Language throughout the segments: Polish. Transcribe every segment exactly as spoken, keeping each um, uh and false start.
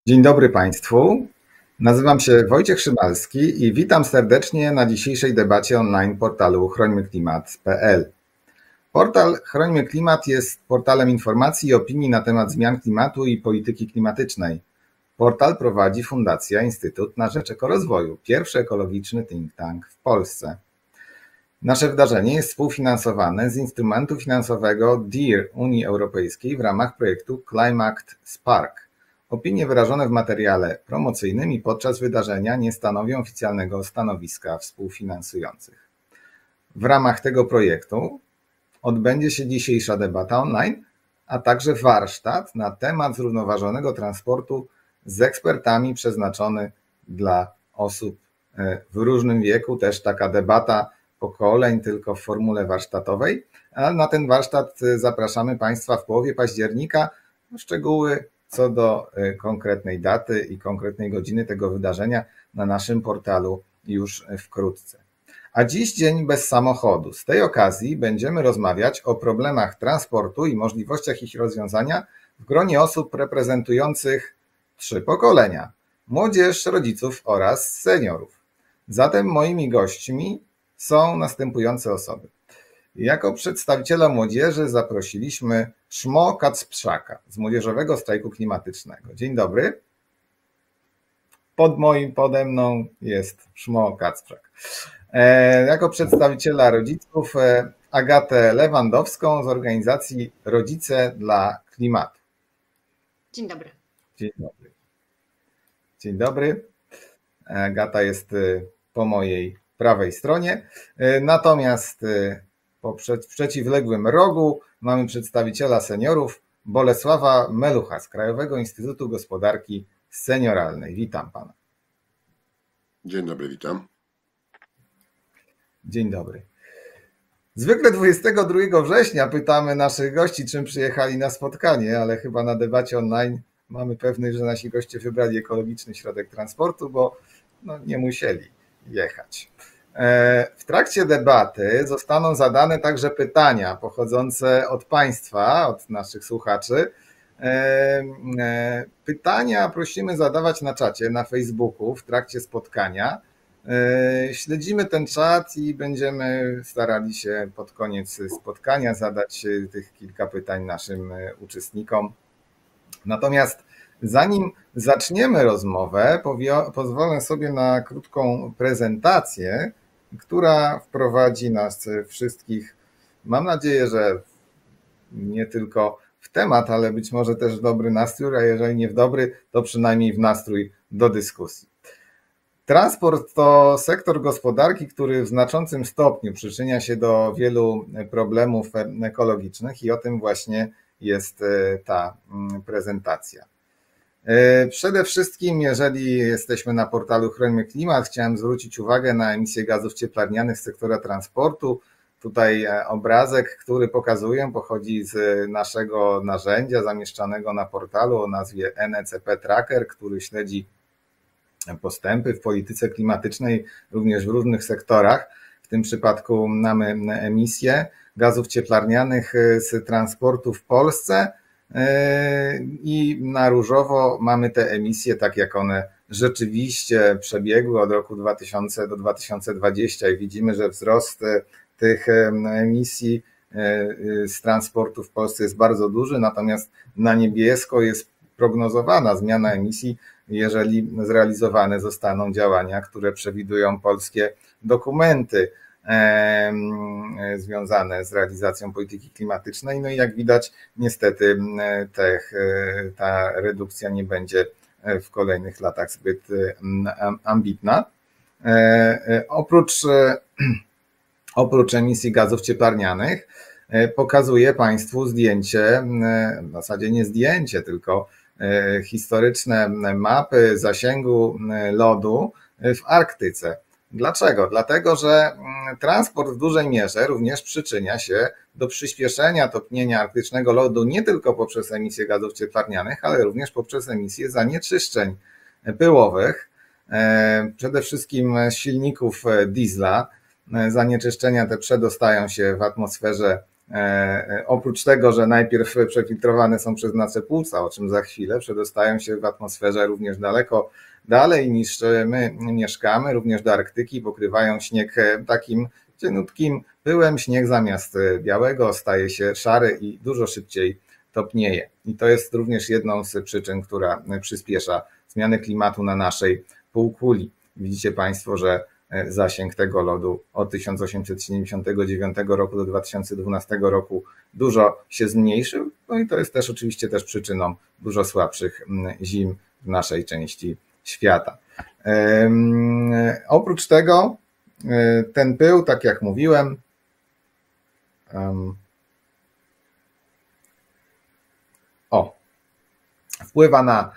Dzień dobry Państwu. Nazywam się Wojciech Szymalski i witam serdecznie na dzisiejszej debacie online portalu chrońmy klimat kropka p l. Portal Chrońmy Klimat jest portalem informacji i opinii na temat zmian klimatu i polityki klimatycznej. Portal prowadzi Fundacja Instytut na Rzecz Ekorozwoju, pierwszy ekologiczny think tank w Polsce. Nasze wydarzenie jest współfinansowane z instrumentu finansowego D E A R Unii Europejskiej w ramach projektu Climate Spark. Opinie wyrażone w materiale promocyjnym i podczas wydarzenia nie stanowią oficjalnego stanowiska współfinansujących. W ramach tego projektu odbędzie się dzisiejsza debata online, a także warsztat na temat zrównoważonego transportu z ekspertami przeznaczony dla osób w różnym wieku. Też taka debata pokoleń, tylko w formule warsztatowej. A na ten warsztat zapraszamy Państwa w połowie października. Szczegóły co do konkretnej daty i konkretnej godziny tego wydarzenia na naszym portalu już wkrótce. A dziś dzień bez samochodu. Z tej okazji będziemy rozmawiać o problemach transportu i możliwościach ich rozwiązania w gronie osób reprezentujących trzy pokolenia: młodzież, rodziców oraz seniorów. Zatem moimi gośćmi są następujące osoby. Jako przedstawiciela młodzieży zaprosiliśmy Szmo Kacprzaka z Młodzieżowego Strajku Klimatycznego. Dzień dobry. Pod moim, pode mną jest Szmo Kacprzak. E, jako przedstawiciela rodziców Agatę Lewandowską z organizacji Rodzice dla Klimatu. Dzień dobry. Dzień dobry. Dzień dobry. Agata jest po mojej prawej stronie. Natomiast po przeciwległym rogu mamy przedstawiciela seniorów Bolesława Melucha z Krajowego Instytutu Gospodarki Senioralnej. Witam pana. Dzień dobry, witam. Dzień dobry. Zwykle dwudziestego drugiego września pytamy naszych gości, czym przyjechali na spotkanie, ale chyba na debacie online mamy pewność, że nasi goście wybrali ekologiczny środek transportu, bo no, nie musieli jechać. W trakcie debaty zostaną zadane także pytania pochodzące od Państwa, od naszych słuchaczy. Pytania prosimy zadawać na czacie na Facebooku w trakcie spotkania. Śledzimy ten czat i będziemy starali się pod koniec spotkania zadać tych kilka pytań naszym uczestnikom. Natomiast zanim zaczniemy rozmowę, pozwolę sobie na krótką prezentację, która wprowadzi nas wszystkich, mam nadzieję, że nie tylko w temat, ale być może też w dobry nastrój, a jeżeli nie w dobry, to przynajmniej w nastrój do dyskusji. Transport to sektor gospodarki, który w znaczącym stopniu przyczynia się do wielu problemów ekologicznych i o tym właśnie jest ta prezentacja. Przede wszystkim, jeżeli jesteśmy na portalu Chrońmy Klimat, chciałem zwrócić uwagę na emisję gazów cieplarnianych z sektora transportu. Tutaj obrazek, który pokazuję, pochodzi z naszego narzędzia zamieszczanego na portalu o nazwie N E C P Tracker, który śledzi postępy w polityce klimatycznej również w różnych sektorach. W tym przypadku mamy emisję gazów cieplarnianych z transportu w Polsce i na różowo mamy te emisje tak jak one rzeczywiście przebiegły od roku dwa tysiące do dwa tysiące dwudziestego i widzimy, że wzrost tych emisji z transportu w Polsce jest bardzo duży, natomiast na niebiesko jest prognozowana zmiana emisji, jeżeli zrealizowane zostaną działania, które przewidują polskie dokumenty związane z realizacją polityki klimatycznej. No i jak widać, niestety te, ta redukcja nie będzie w kolejnych latach zbyt ambitna. Oprócz, oprócz emisji gazów cieplarnianych pokazuję Państwu zdjęcie, w zasadzie nie zdjęcie, tylko historyczne mapy zasięgu lodu w Arktyce. Dlaczego? Dlatego, że transport w dużej mierze również przyczynia się do przyspieszenia topnienia arktycznego lodu nie tylko poprzez emisję gazów cieplarnianych, ale również poprzez emisję zanieczyszczeń pyłowych, przede wszystkim z silników diesla. Zanieczyszczenia te przedostają się w atmosferze Oprócz tego, że najpierw przefiltrowane są przez nasze płuca, o czym za chwilę, przedostają się w atmosferze również daleko dalej niż my mieszkamy, również do Arktyki, pokrywają śnieg takim cieniutkim pyłem. Śnieg zamiast białego staje się szary i dużo szybciej topnieje. I to jest również jedną z przyczyn, która przyspiesza zmianę klimatu na naszej półkuli. Widzicie Państwo, że zasięg tego lodu od tysiąc osiemset siedemdziesiątego dziewiątego roku do dwa tysiące dwunastego roku dużo się zmniejszył. No i to jest też oczywiście też przyczyną dużo słabszych zim w naszej części świata. Um, oprócz tego ten pył, tak jak mówiłem, um, o, wpływa na,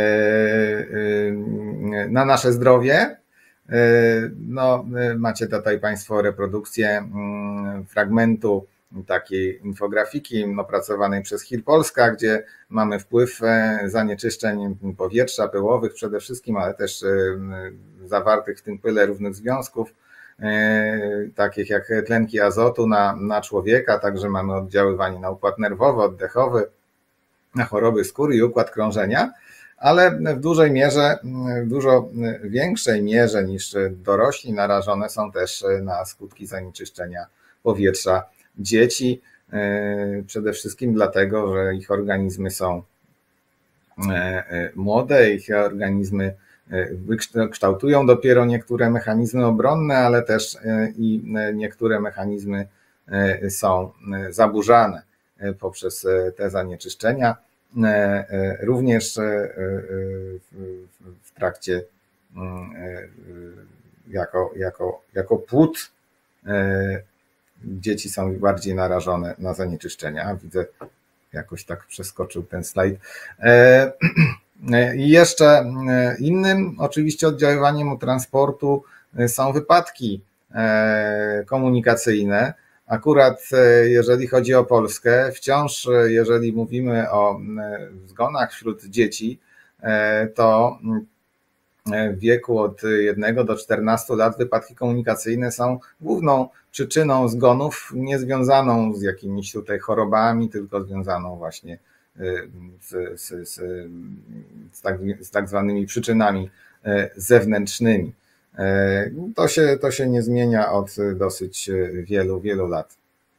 na nasze zdrowie. No, macie tutaj Państwo reprodukcję fragmentu takiej infografiki opracowanej przez H I R Polska, gdzie mamy wpływ zanieczyszczeń powietrza, pyłowych przede wszystkim, ale też zawartych w tym pyle różnych związków, takich jak tlenki azotu na, na człowieka, także mamy oddziaływanie na układ nerwowy, oddechowy, na choroby skóry i układ krążenia, ale w dużej mierze, w dużo większej mierze niż dorośli narażone są też na skutki zanieczyszczenia powietrza dzieci, przede wszystkim dlatego, że ich organizmy są młode, ich organizmy kształtują dopiero niektóre mechanizmy obronne, ale też i niektóre mechanizmy są zaburzane poprzez te zanieczyszczenia. Również w trakcie jako, jako, jako płód dzieci są bardziej narażone na zanieczyszczenia. Widzę, jakoś tak przeskoczył ten slajd. I jeszcze innym oczywiście oddziaływaniem od transportu są wypadki komunikacyjne. Akurat jeżeli chodzi o Polskę, wciąż jeżeli mówimy o zgonach wśród dzieci, to w wieku od jednego do czternastu lat wypadki komunikacyjne są główną przyczyną zgonów, nie związaną z jakimiś tutaj chorobami, tylko związaną właśnie z, z, z, z, tak, z tak zwanymi przyczynami zewnętrznymi. To się, to się nie zmienia od dosyć wielu, wielu lat.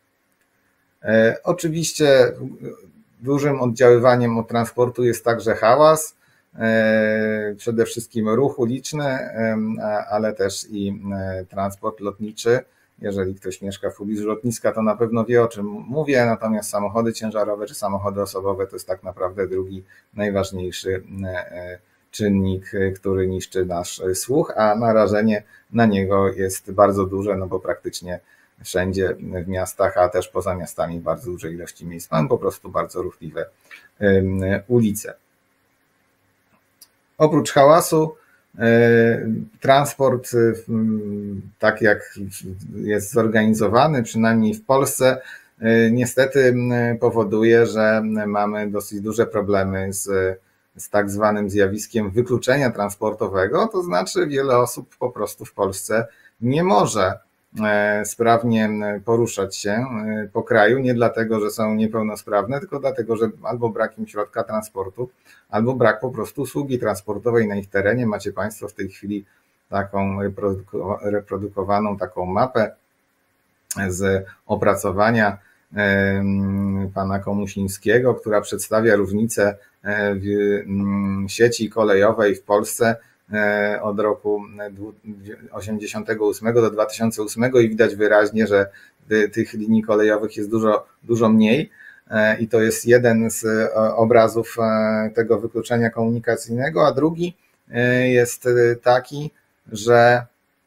Oczywiście dużym oddziaływaniem od transportu jest także hałas, przede wszystkim ruch uliczny, ale też i transport lotniczy. Jeżeli ktoś mieszka w pobliżu lotniska, to na pewno wie, o czym mówię, natomiast samochody ciężarowe czy samochody osobowe to jest tak naprawdę drugi najważniejszy czynnik, który niszczy nasz słuch, a narażenie na niego jest bardzo duże, no bo praktycznie wszędzie w miastach, a też poza miastami w bardzo dużej ilości miejsc mamy po prostu bardzo ruchliwe ulice. Oprócz hałasu, transport, tak jak jest zorganizowany, przynajmniej w Polsce, niestety powoduje, że mamy dosyć duże problemy z, z tak zwanym zjawiskiem wykluczenia transportowego, to znaczy wiele osób po prostu w Polsce nie może sprawnie poruszać się po kraju, nie dlatego, że są niepełnosprawne, tylko dlatego, że albo brak im środka transportu, albo brak po prostu usługi transportowej na ich terenie. Macie Państwo w tej chwili taką reprodukowaną taką mapę z opracowania pana Komusińskiego, która przedstawia różnice w sieci kolejowej w Polsce od roku osiemdziesiątego ósmego do dwa tysiące ósmego i widać wyraźnie, że tych linii kolejowych jest dużo, dużo mniej i to jest jeden z obrazów tego wykluczenia komunikacyjnego, a drugi jest taki, że,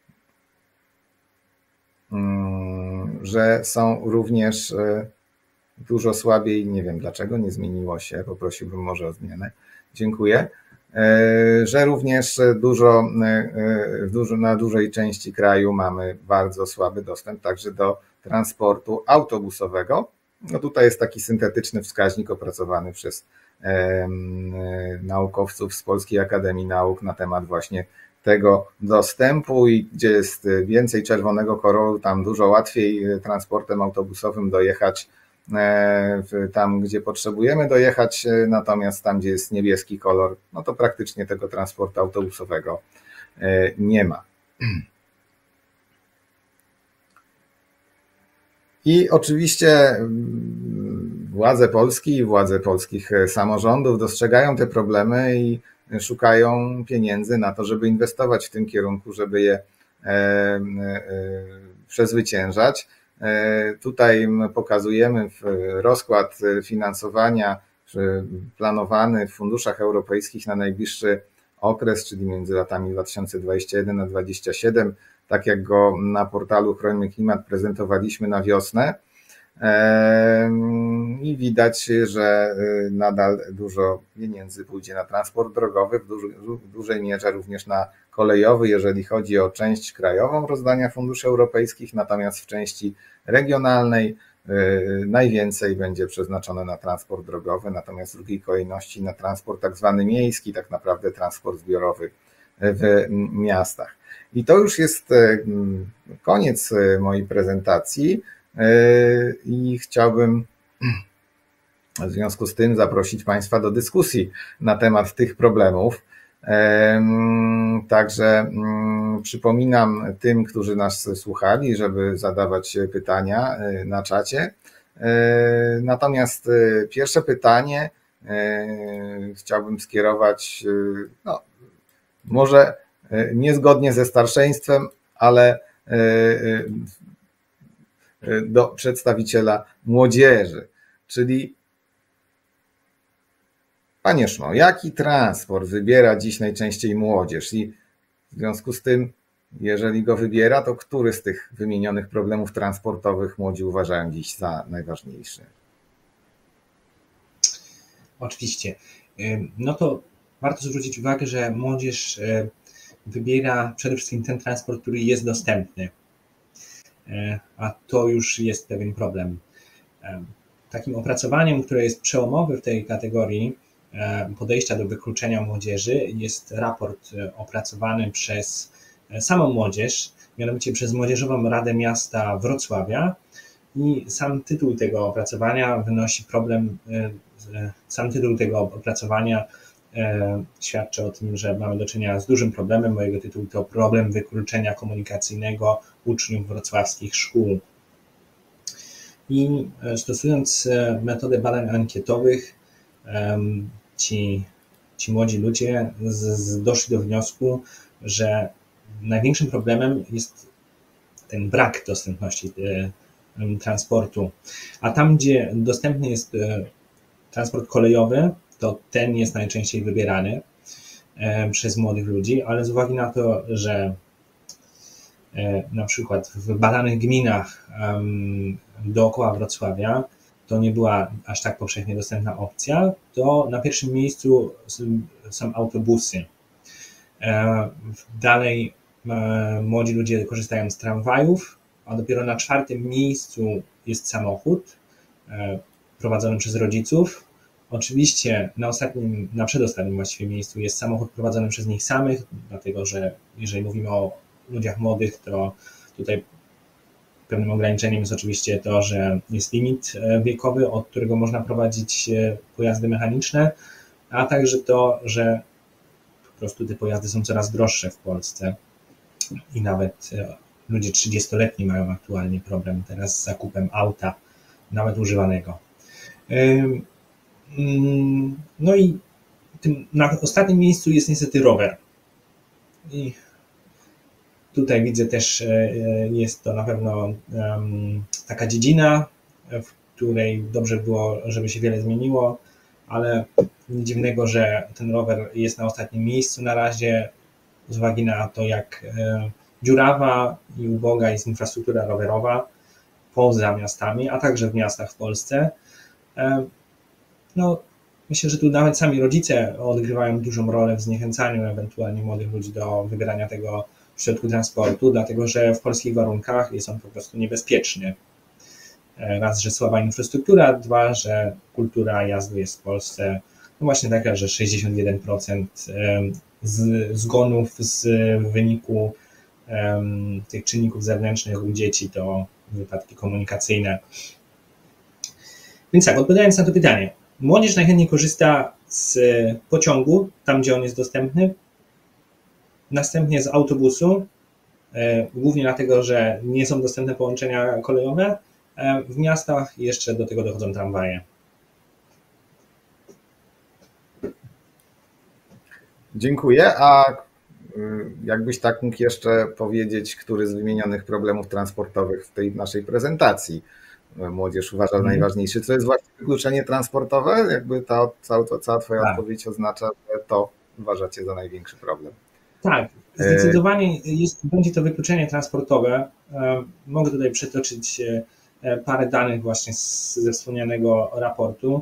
że są również dużo słabiej, nie wiem dlaczego, nie zmieniło się, poprosiłbym może o zmianę, dziękuję, że również dużo, dużo, na dużej części kraju mamy bardzo słaby dostęp także do transportu autobusowego. No tutaj jest taki syntetyczny wskaźnik opracowany przez naukowców z Polskiej Akademii Nauk na temat właśnie tego dostępu i gdzie jest więcej czerwonego koloru, tam dużo łatwiej transportem autobusowym dojechać tam, gdzie potrzebujemy dojechać, natomiast tam, gdzie jest niebieski kolor, no to praktycznie tego transportu autobusowego nie ma. I oczywiście władze Polski i władze polskich samorządów dostrzegają te problemy i szukają pieniędzy na to, żeby inwestować w tym kierunku, żeby je przezwyciężać. Tutaj pokazujemy rozkład finansowania planowany w funduszach europejskich na najbliższy okres, czyli między latami dwa tysiące dwudziestym pierwszym a dwa tysiące dwudziestym siódmym, tak jak go na portalu Chrońmy Klimat prezentowaliśmy na wiosnę. I widać, że nadal dużo pieniędzy pójdzie na transport drogowy, w, duży, w dużej mierze również na kolejowy, jeżeli chodzi o część krajową rozdania funduszy europejskich, natomiast w części regionalnej najwięcej będzie przeznaczone na transport drogowy, natomiast w drugiej kolejności na transport tak zwany miejski, tak naprawdę transport zbiorowy w miastach. I to już jest koniec mojej prezentacji i chciałbym w związku z tym zaprosić Państwa do dyskusji na temat tych problemów. Także przypominam tym, którzy nas słuchali, żeby zadawać pytania na czacie. Natomiast pierwsze pytanie chciałbym skierować, no, może niezgodnie ze starszeństwem, ale do przedstawiciela młodzieży, czyli Panie Szmo, jaki transport wybiera dziś najczęściej młodzież i w związku z tym, jeżeli go wybiera, to który z tych wymienionych problemów transportowych młodzi uważają dziś za najważniejszy? Oczywiście. No to warto zwrócić uwagę, że młodzież wybiera przede wszystkim ten transport, który jest dostępny, a to już jest pewien problem. Takim opracowaniem, które jest przełomowe w tej kategorii podejścia do wykluczenia młodzieży, jest raport opracowany przez samą młodzież, mianowicie przez Młodzieżową Radę Miasta Wrocławia, i sam tytuł tego opracowania wynosi problem, sam tytuł tego opracowania świadczy o tym, że mamy do czynienia z dużym problemem. Mojego tytułu to problem wykluczenia komunikacyjnego uczniów wrocławskich szkół. I stosując metodę badań ankietowych, ci, ci młodzi ludzie z, z doszli do wniosku, że największym problemem jest ten brak dostępności transportu. A tam, gdzie dostępny jest transport kolejowy, to ten jest najczęściej wybierany przez młodych ludzi, ale z uwagi na to, że na przykład w badanych gminach dookoła Wrocławia to nie była aż tak powszechnie dostępna opcja, to na pierwszym miejscu są autobusy. Dalej młodzi ludzie korzystają z tramwajów, a dopiero na czwartym miejscu jest samochód prowadzony przez rodziców. Oczywiście na ostatnim, na przedostatnim właściwie miejscu jest samochód prowadzony przez nich samych, dlatego że jeżeli mówimy o ludziach młodych, to tutaj pewnym ograniczeniem jest oczywiście to, że jest limit wiekowy, od którego można prowadzić pojazdy mechaniczne, a także to, że po prostu te pojazdy są coraz droższe w Polsce i nawet ludzie trzydziestoletni mają aktualnie problem teraz z zakupem auta, nawet używanego. No i tym, na ostatnim miejscu jest niestety rower. I tutaj widzę też, jest to na pewno taka dziedzina, w której dobrze było, żeby się wiele zmieniło, ale nic dziwnego, że ten rower jest na ostatnim miejscu na razie, z uwagi na to, jak dziurawa i uboga jest infrastruktura rowerowa poza miastami, a także w miastach w Polsce. No, myślę, że tu nawet sami rodzice odgrywają dużą rolę w zniechęcaniu ewentualnie młodych ludzi do wybierania tego środku transportu, dlatego że w polskich warunkach jest on po prostu niebezpieczny. Raz, że słaba infrastruktura, dwa, że kultura jazdy jest w Polsce no właśnie taka, że sześćdziesiąt jeden procent z zgonów z wyniku tych czynników zewnętrznych u dzieci to wypadki komunikacyjne. Więc tak, odpowiadając na to pytanie, młodzież najchętniej korzysta z pociągu, tam gdzie on jest dostępny, następnie z autobusu, głównie dlatego, że nie są dostępne połączenia kolejowe, w miastach jeszcze do tego dochodzą tramwaje. Dziękuję, a jakbyś tak mógł jeszcze powiedzieć, który z wymienionych problemów transportowych w tej naszej prezentacji młodzież uważa za najważniejszy? Co jest właśnie wykluczenie transportowe? Jakby ta, cała, cała twoja tak. odpowiedź oznacza, że to uważacie za największy problem. Tak, zdecydowanie jest, będzie to wykluczenie transportowe. Mogę tutaj przytoczyć parę danych właśnie ze wspomnianego raportu.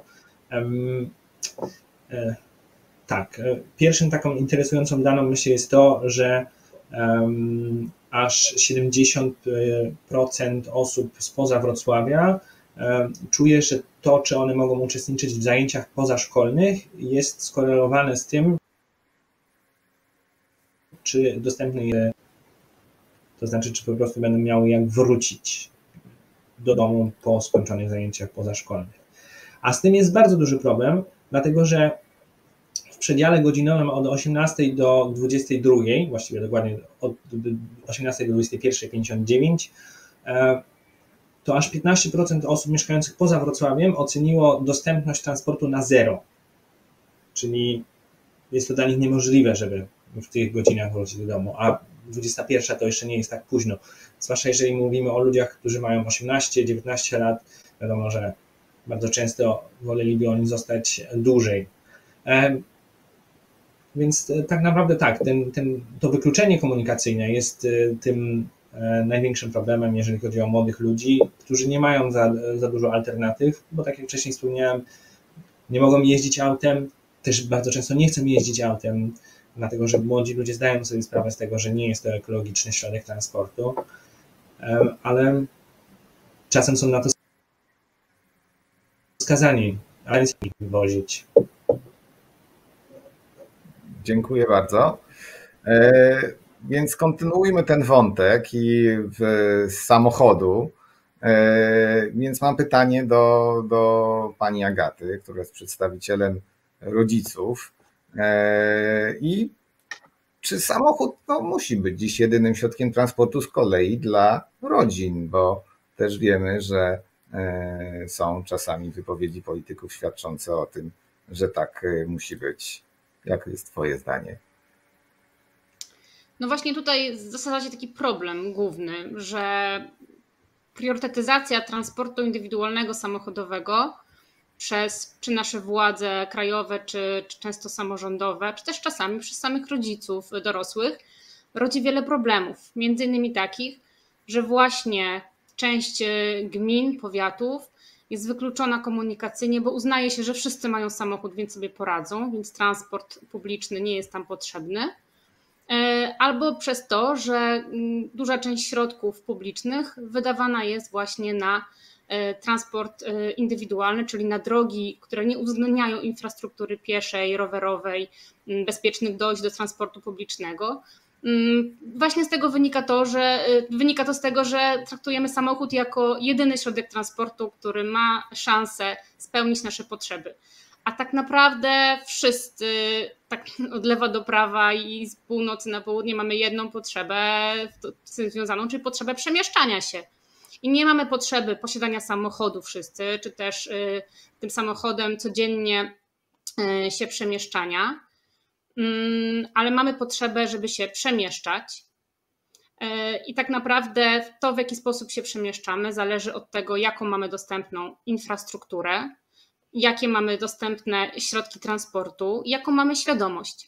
Tak, pierwszą taką interesującą daną myślę jest to, że um, aż siedemdziesiąt procent osób spoza Wrocławia um, czuje, że to, czy one mogą uczestniczyć w zajęciach pozaszkolnych, jest skorelowane z tym, czy dostępny jest, to znaczy, czy po prostu będą miały jak wrócić do domu po skończonych zajęciach pozaszkolnych. A z tym jest bardzo duży problem, dlatego że w przedziale godzinowym od osiemnastej do dwudziestej drugiej, właściwie dokładnie od osiemnastej do dwudziestej pierwszej pięćdziesiąt dziewięć, to aż piętnaście procent osób mieszkających poza Wrocławiem oceniło dostępność transportu na zero. Czyli jest to dla nich niemożliwe, żeby w tych godzinach wrócić do domu, a dwudziesta pierwsza to jeszcze nie jest tak późno. Zwłaszcza jeżeli mówimy o ludziach, którzy mają osiemnaście dziewiętnaście lat, wiadomo, że bardzo często woleliby oni zostać dłużej. Więc tak naprawdę tak, ten, ten, to wykluczenie komunikacyjne jest tym największym problemem, jeżeli chodzi o młodych ludzi, którzy nie mają za, za dużo alternatyw, bo tak jak wcześniej wspomniałem, nie mogą jeździć autem, też bardzo często nie chcą jeździć autem, dlatego że młodzi ludzie zdają sobie sprawę z tego, że nie jest to ekologiczny środek transportu, ale czasem są na to skazani, ale nie chcą ich wywozić. Dziękuję bardzo. E, więc kontynuujmy ten wątek i w, z samochodu. E, więc mam pytanie do, do pani Agaty, która jest przedstawicielem rodziców. E, I czy samochód no, musi być dziś jedynym środkiem transportu z kolei dla rodzin, bo też wiemy, że e, są czasami wypowiedzi polityków świadczące o tym, że tak e, musi być. Jak jest twoje zdanie? No właśnie tutaj zasadza się taki problem główny, że priorytetyzacja transportu indywidualnego, samochodowego przez czy nasze władze krajowe, czy, czy często samorządowe, czy też czasami przez samych rodziców dorosłych rodzi wiele problemów. Między innymi takich, że właśnie część gmin, powiatów jest wykluczona komunikacyjnie, bo uznaje się, że wszyscy mają samochód, więc sobie poradzą, więc transport publiczny nie jest tam potrzebny. Albo przez to, że duża część środków publicznych wydawana jest właśnie na transport indywidualny, czyli na drogi, które nie uwzględniają infrastruktury pieszej, rowerowej, bezpiecznych dojść do transportu publicznego. Właśnie z tego wynika to, że wynika to z tego, że traktujemy samochód jako jedyny środek transportu, który ma szansę spełnić nasze potrzeby. A tak naprawdę wszyscy, tak od lewa do prawa i z północy na południe, mamy jedną potrzebę z tym związaną, czyli potrzebę przemieszczania się. I nie mamy potrzeby posiadania samochodu wszyscy, czy też tym samochodem codziennie się przemieszczania, ale mamy potrzebę, żeby się przemieszczać. I tak naprawdę to, w jaki sposób się przemieszczamy, zależy od tego, jaką mamy dostępną infrastrukturę, jakie mamy dostępne środki transportu, jaką mamy świadomość.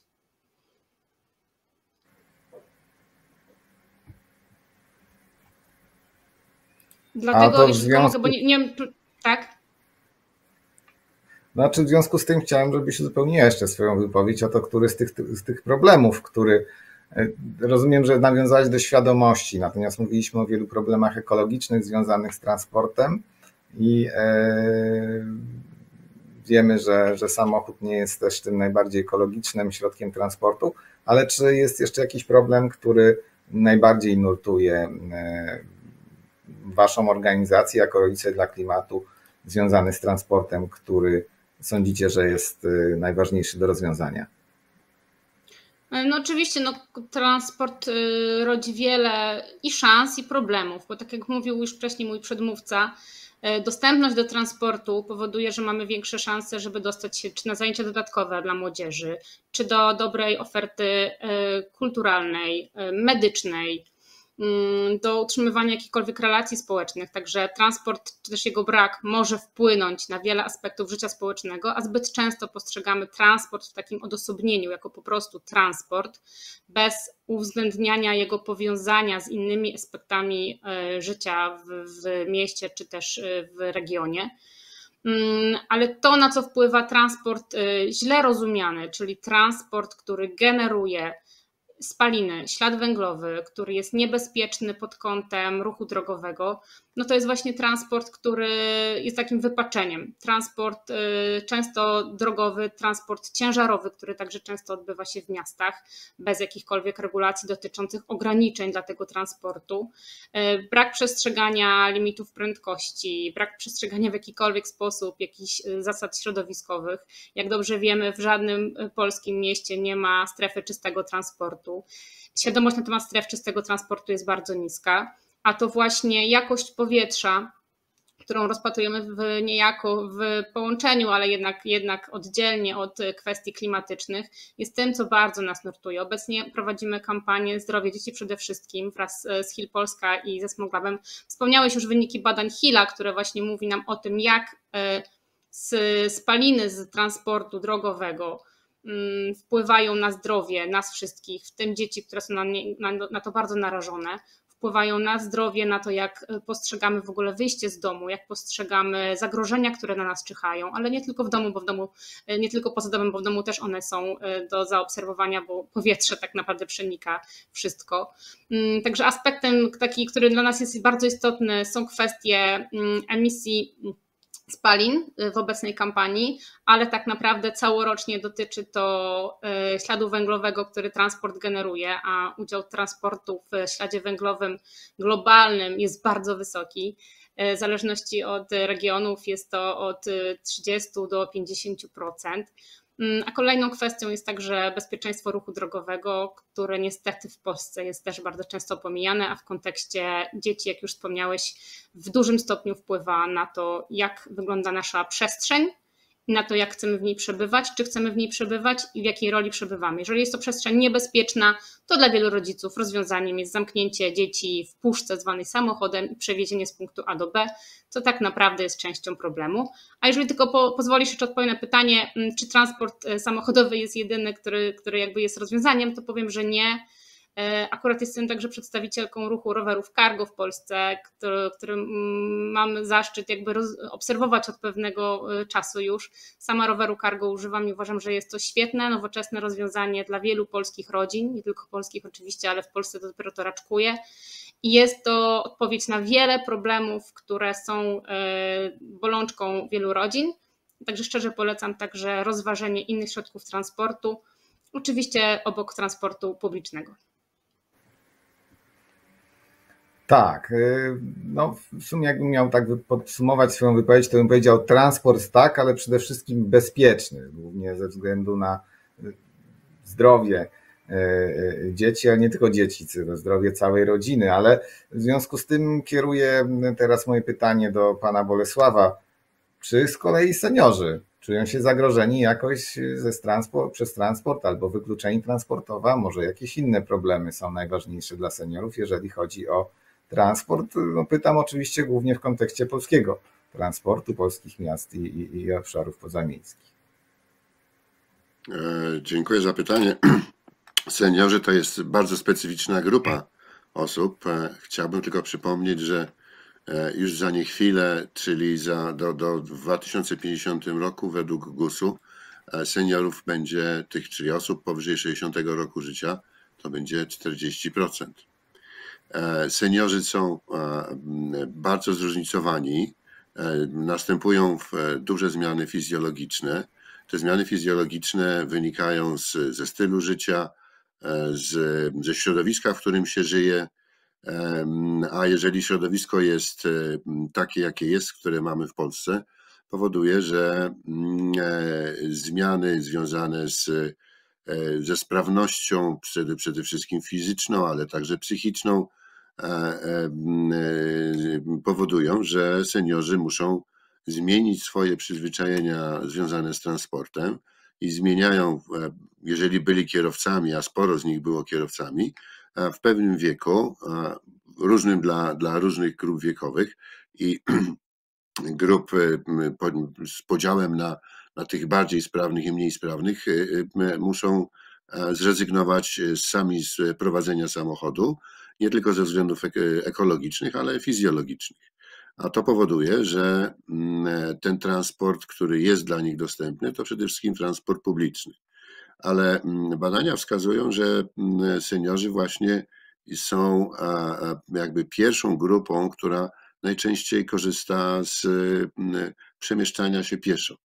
Dlatego już związku... pomogę, bo nie, nie tak? Znaczy w związku z tym chciałem, żebyś uzupełniła jeszcze swoją wypowiedź o to, który z tych, z tych problemów, który rozumiem, że nawiązałeś do świadomości, natomiast mówiliśmy o wielu problemach ekologicznych związanych z transportem i e, wiemy, że, że samochód nie jest też tym najbardziej ekologicznym środkiem transportu, ale czy jest jeszcze jakiś problem, który najbardziej nurtuje waszą organizację jako Rodzice dla Klimatu związany z transportem, który sądzicie, że jest najważniejszy do rozwiązania? No oczywiście, no, transport rodzi wiele i szans, i problemów, bo tak jak mówił już wcześniej mój przedmówca, dostępność do transportu powoduje, że mamy większe szanse, żeby dostać się czy na zajęcia dodatkowe dla młodzieży, czy do dobrej oferty kulturalnej, medycznej, do utrzymywania jakichkolwiek relacji społecznych. Także transport, czy też jego brak może wpłynąć na wiele aspektów życia społecznego, a zbyt często postrzegamy transport w takim odosobnieniu, jako po prostu transport, bez uwzględniania jego powiązania z innymi aspektami życia w, w mieście, czy też w regionie. Ale to, na co wpływa transport źle rozumiany, czyli transport, który generuje spaliny, ślad węglowy, który jest niebezpieczny pod kątem ruchu drogowego, no to jest właśnie transport, który jest takim wypaczeniem. Transport często drogowy, transport ciężarowy, który także często odbywa się w miastach, bez jakichkolwiek regulacji dotyczących ograniczeń dla tego transportu. Brak przestrzegania limitów prędkości, brak przestrzegania w jakikolwiek sposób jakichś zasad środowiskowych. Jak dobrze wiemy, w żadnym polskim mieście nie ma strefy czystego transportu. Świadomość na temat stref czystego transportu jest bardzo niska, a to właśnie jakość powietrza, którą rozpatrujemy w, niejako w połączeniu, ale jednak, jednak oddzielnie od kwestii klimatycznych, jest tym, co bardzo nas nurtuje. Obecnie prowadzimy kampanię Zdrowie Dzieci przede wszystkim wraz z Hill Polska i ze Smog-Labem. Wspomniałeś już wyniki badań Hilla, które właśnie mówi nam o tym, jak spaliny z transportu drogowego wpływają na zdrowie nas wszystkich, w tym dzieci, które są na, nie, na, na to bardzo narażone, wpływają na zdrowie, na to, jak postrzegamy w ogóle wyjście z domu, jak postrzegamy zagrożenia, które na nas czyhają, ale nie tylko w domu, bo w domu, nie tylko poza domem, bo w domu też one są do zaobserwowania, bo powietrze tak naprawdę przenika wszystko. Także aspektem taki, który dla nas jest bardzo istotny, są kwestie emisji spalin w obecnej kampanii, ale tak naprawdę całorocznie dotyczy to śladu węglowego, który transport generuje, a udział transportu w śladzie węglowym globalnym jest bardzo wysoki. W zależności od regionów jest to od trzydziestu do pięćdziesięciu procent. A kolejną kwestią jest także bezpieczeństwo ruchu drogowego, które niestety w Polsce jest też bardzo często pomijane, a w kontekście dzieci, jak już wspomniałeś, w dużym stopniu wpływa na to, jak wygląda nasza przestrzeń i na to, jak chcemy w niej przebywać, czy chcemy w niej przebywać i w jakiej roli przebywamy. Jeżeli jest to przestrzeń niebezpieczna, to dla wielu rodziców rozwiązaniem jest zamknięcie dzieci w puszce zwanej samochodem i przewiezienie z punktu A do B, co tak naprawdę jest częścią problemu. A jeżeli tylko po, pozwolisz, jeszcze odpowiem na pytanie, czy transport samochodowy jest jedyny, który, który jakby jest rozwiązaniem, to powiem, że nie. Akurat jestem także przedstawicielką ruchu rowerów cargo w Polsce, który, który mam zaszczyt jakby roz, obserwować od pewnego czasu już. Sama roweru cargo używam i uważam, że jest to świetne, nowoczesne rozwiązanie dla wielu polskich rodzin, nie tylko polskich oczywiście, ale w Polsce to dopiero to raczkuje. I jest to odpowiedź na wiele problemów, które są bolączką wielu rodzin. Także szczerze polecam także rozważenie innych środków transportu, oczywiście obok transportu publicznego. Tak, no w sumie jakbym miał tak podsumować swoją wypowiedź, to bym powiedział transport tak, ale przede wszystkim bezpieczny, głównie ze względu na zdrowie dzieci, ale nie tylko dzieci, zdrowie całej rodziny, ale w związku z tym kieruję teraz moje pytanie do pana Bolesława. Czy z kolei seniorzy czują się zagrożeni jakoś ze transport, przez transport albo wykluczeni transportowo? Może jakieś inne problemy są najważniejsze dla seniorów, jeżeli chodzi o transport? No pytam oczywiście głównie w kontekście polskiego transportu, polskich miast i, i, i obszarów pozamiejskich. Dziękuję za pytanie. Seniorzy to jest bardzo specyficzna grupa osób. Chciałbym tylko przypomnieć, że już za nie chwilę, czyli za, do, do dwa tysiące pięćdziesiątego roku według gusu seniorów będzie tych, czyli osób powyżej sześćdziesiątego roku życia, to będzie czterdzieści procent. Seniorzy są bardzo zróżnicowani, następują duże zmiany fizjologiczne. Te zmiany fizjologiczne wynikają z, ze stylu życia, z, ze środowiska, w którym się żyje, a jeżeli środowisko jest takie, jakie jest, które mamy w Polsce, powoduje, że zmiany związane z, ze sprawnością, przede, przede wszystkim fizyczną, ale także psychiczną, powodują, że seniorzy muszą zmienić swoje przyzwyczajenia związane z transportem i zmieniają, jeżeli byli kierowcami, a sporo z nich było kierowcami, w pewnym wieku, różnym dla, dla różnych grup wiekowych i grup z podziałem na, na tych bardziej sprawnych i mniej sprawnych, muszą zrezygnować sami z prowadzenia samochodu, nie tylko ze względów ekologicznych, ale fizjologicznych. A to powoduje, że ten transport, który jest dla nich dostępny, to przede wszystkim transport publiczny. Ale badania wskazują, że seniorzy właśnie są jakby pierwszą grupą, która najczęściej korzysta z przemieszczania się pieszo.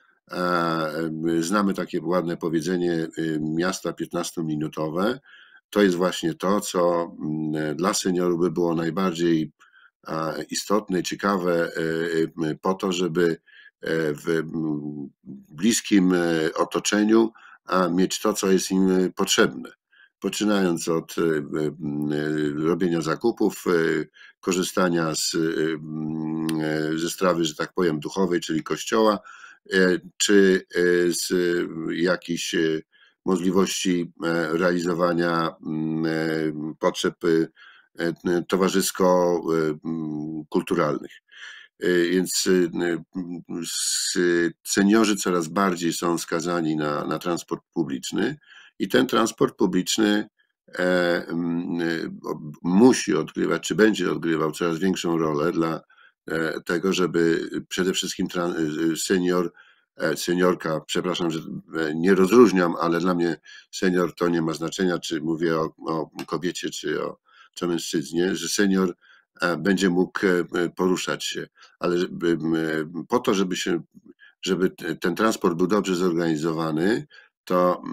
Znamy takie ładne powiedzenie miasta piętnastominutowe. To jest właśnie to, co dla seniorów by było najbardziej istotne, ciekawe po to, żeby w bliskim otoczeniu mieć to, co jest im potrzebne. Poczynając od robienia zakupów, korzystania z, ze strawy, że tak powiem, duchowej, czyli kościoła, czy z jakichś możliwości realizowania potrzeb towarzysko-kulturalnych. Więc seniorzy coraz bardziej są skazani na, na transport publiczny i ten transport publiczny musi odgrywać, czy będzie odgrywał coraz większą rolę dla tego, żeby przede wszystkim senior, seniorka, przepraszam, że nie rozróżniam, ale dla mnie senior to nie ma znaczenia, czy mówię o, o kobiecie, czy o, czy o mężczyźnie, że senior będzie mógł poruszać się, ale po to, żeby się, żeby ten transport był dobrze zorganizowany, to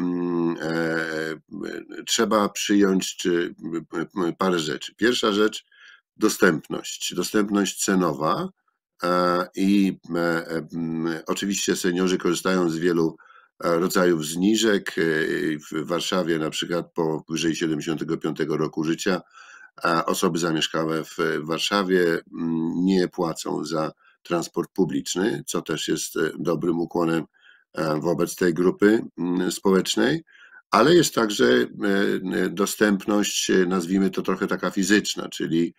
trzeba przyjąć czy parę rzeczy. Pierwsza rzecz, dostępność, dostępność cenowa i oczywiście seniorzy korzystają z wielu rodzajów zniżek. W Warszawie na przykład powyżej siedemdziesiątego piątego roku życia osoby zamieszkałe w Warszawie nie płacą za transport publiczny, co też jest dobrym ukłonem wobec tej grupy społecznej, ale jest także dostępność, nazwijmy to trochę taka fizyczna, czyli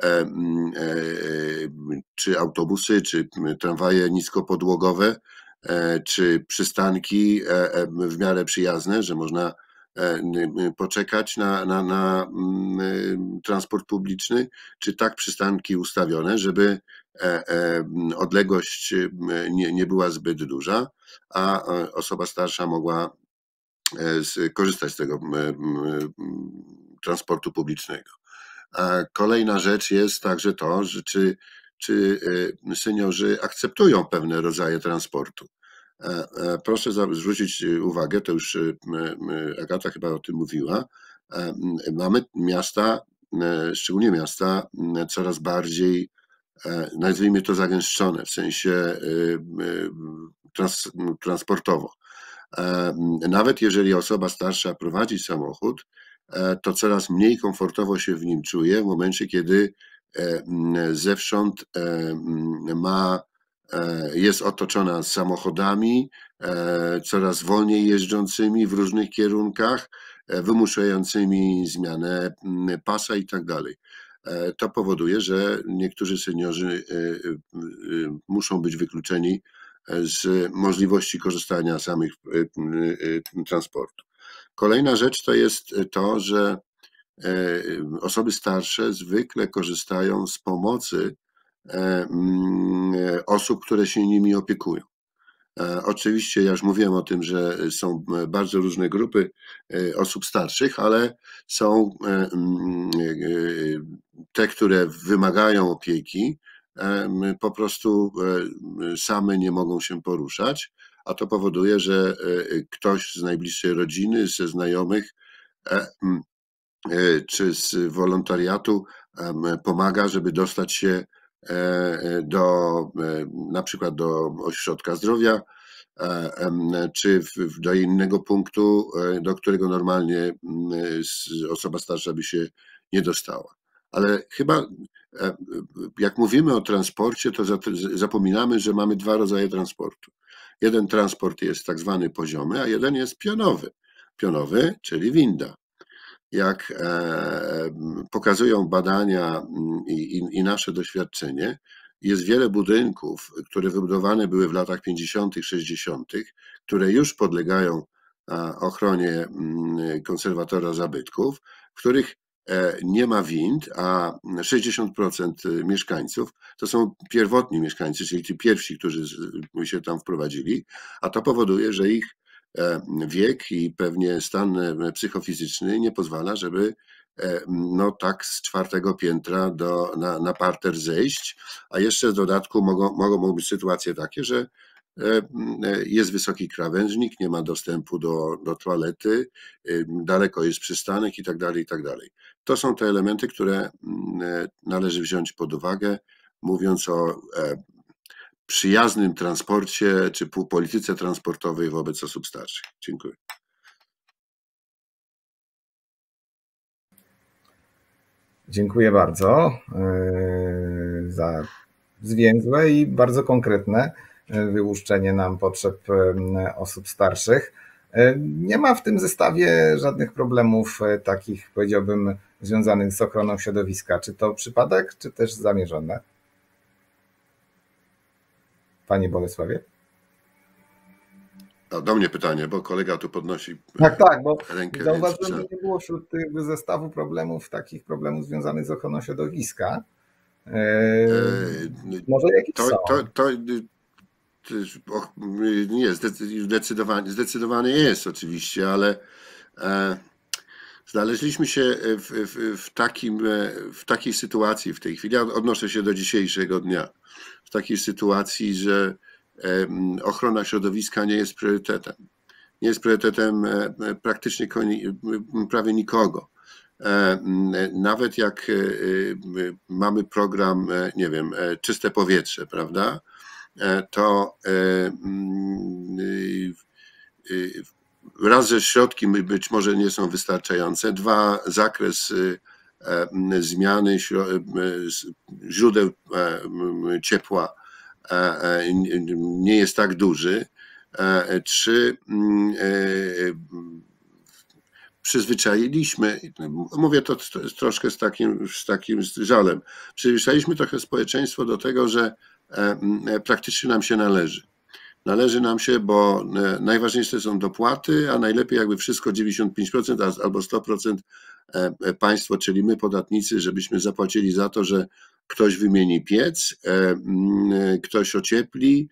czy autobusy, czy tramwaje niskopodłogowe, czy przystanki w miarę przyjazne, że można poczekać na, na, na transport publiczny, czy tak przystanki ustawione, żeby odległość nie, nie była zbyt duża, a osoba starsza mogła skorzystać z tego transportu publicznego. Kolejna rzecz jest także to, że czy, czy seniorzy akceptują pewne rodzaje transportu. Proszę zwrócić uwagę, to już Agata chyba o tym mówiła, mamy miasta, szczególnie miasta, coraz bardziej, nazwijmy to, zagęszczone w sensie trans, transportowo. Nawet jeżeli osoba starsza prowadzi samochód, to coraz mniej komfortowo się w nim czuje w momencie, kiedy zewsząd ma, jest otoczona samochodami, coraz wolniej jeżdżącymi w różnych kierunkach, wymuszającymi zmianę pasa i tak dalej. To powoduje, że niektórzy seniorzy muszą być wykluczeni z możliwości korzystania z samych transportu. Kolejna rzecz to jest to, że osoby starsze zwykle korzystają z pomocy osób, które się nimi opiekują. Oczywiście ja już mówiłem o tym, że są bardzo różne grupy osób starszych, ale są te, które wymagają opieki, po prostu same nie mogą się poruszać, a to powoduje, że ktoś z najbliższej rodziny, ze znajomych czy z wolontariatu pomaga, żeby dostać się do, na przykład do ośrodka zdrowia, czy do innego punktu, do którego normalnie osoba starsza by się nie dostała. Ale chyba jak mówimy o transporcie, to zapominamy, że mamy dwa rodzaje transportu. Jeden transport jest tak zwany poziomy, a jeden jest pionowy. Pionowy, czyli winda. Jak pokazują badania i, i nasze doświadczenie, jest wiele budynków, które wybudowane były w latach pięćdziesiątych, sześćdziesiątych, które już podlegają ochronie konserwatora zabytków, w których nie ma wind, a sześćdziesiąt procent mieszkańców to są pierwotni mieszkańcy, czyli ci pierwsi, którzy się tam wprowadzili, a to powoduje, że ich wiek i pewnie stan psychofizyczny nie pozwala, żeby no tak z czwartego piętra do, na, na parter zejść, a jeszcze w dodatku mogą, mogą być sytuacje takie, że jest wysoki krawężnik, nie ma dostępu do, do toalety, daleko jest przystanek i tak dalej, i tak dalej. To są te elementy, które należy wziąć pod uwagę, mówiąc o przyjaznym transporcie czy polityce transportowej wobec osób starszych. Dziękuję. Dziękuję bardzo za zwięzłe i bardzo konkretne wyłuszczenie nam potrzeb osób starszych. Nie ma w tym zestawie żadnych problemów takich, powiedziałbym, związanych z ochroną środowiska. Czy to przypadek, czy też zamierzone? Panie Bolesławie? A do mnie pytanie, bo kolega tu podnosi tak, tak, bo rękę. Zauważyłem, że nie było wśród tego zestawu problemów, takich problemów związanych z ochroną środowiska. Eee, może jakieś to, są? To, to, to nie, zdecydowanie, zdecydowanie jest oczywiście, ale e, znaleźliśmy się w, w, w, takim, w takiej sytuacji w tej chwili, ja odnoszę się do dzisiejszego dnia, w takiej sytuacji, że ochrona środowiska nie jest priorytetem. Nie jest priorytetem praktycznie prawie nikogo. Nawet jak mamy program, nie wiem, czyste powietrze, prawda, to raz, że środki być może nie są wystarczające, dwa, zakres zmiany źródeł ciepła nie jest tak duży. Trzy, przyzwyczailiśmy, mówię to troszkę z takim, z takim żalem, przyzwyczailiśmy trochę społeczeństwo do tego, że praktycznie nam się należy. Należy nam się, bo najważniejsze są dopłaty, a najlepiej jakby wszystko dziewięćdziesiąt pięć procent albo sto procent państwo, czyli my podatnicy, żebyśmy zapłacili za to, że ktoś wymieni piec, ktoś ociepli,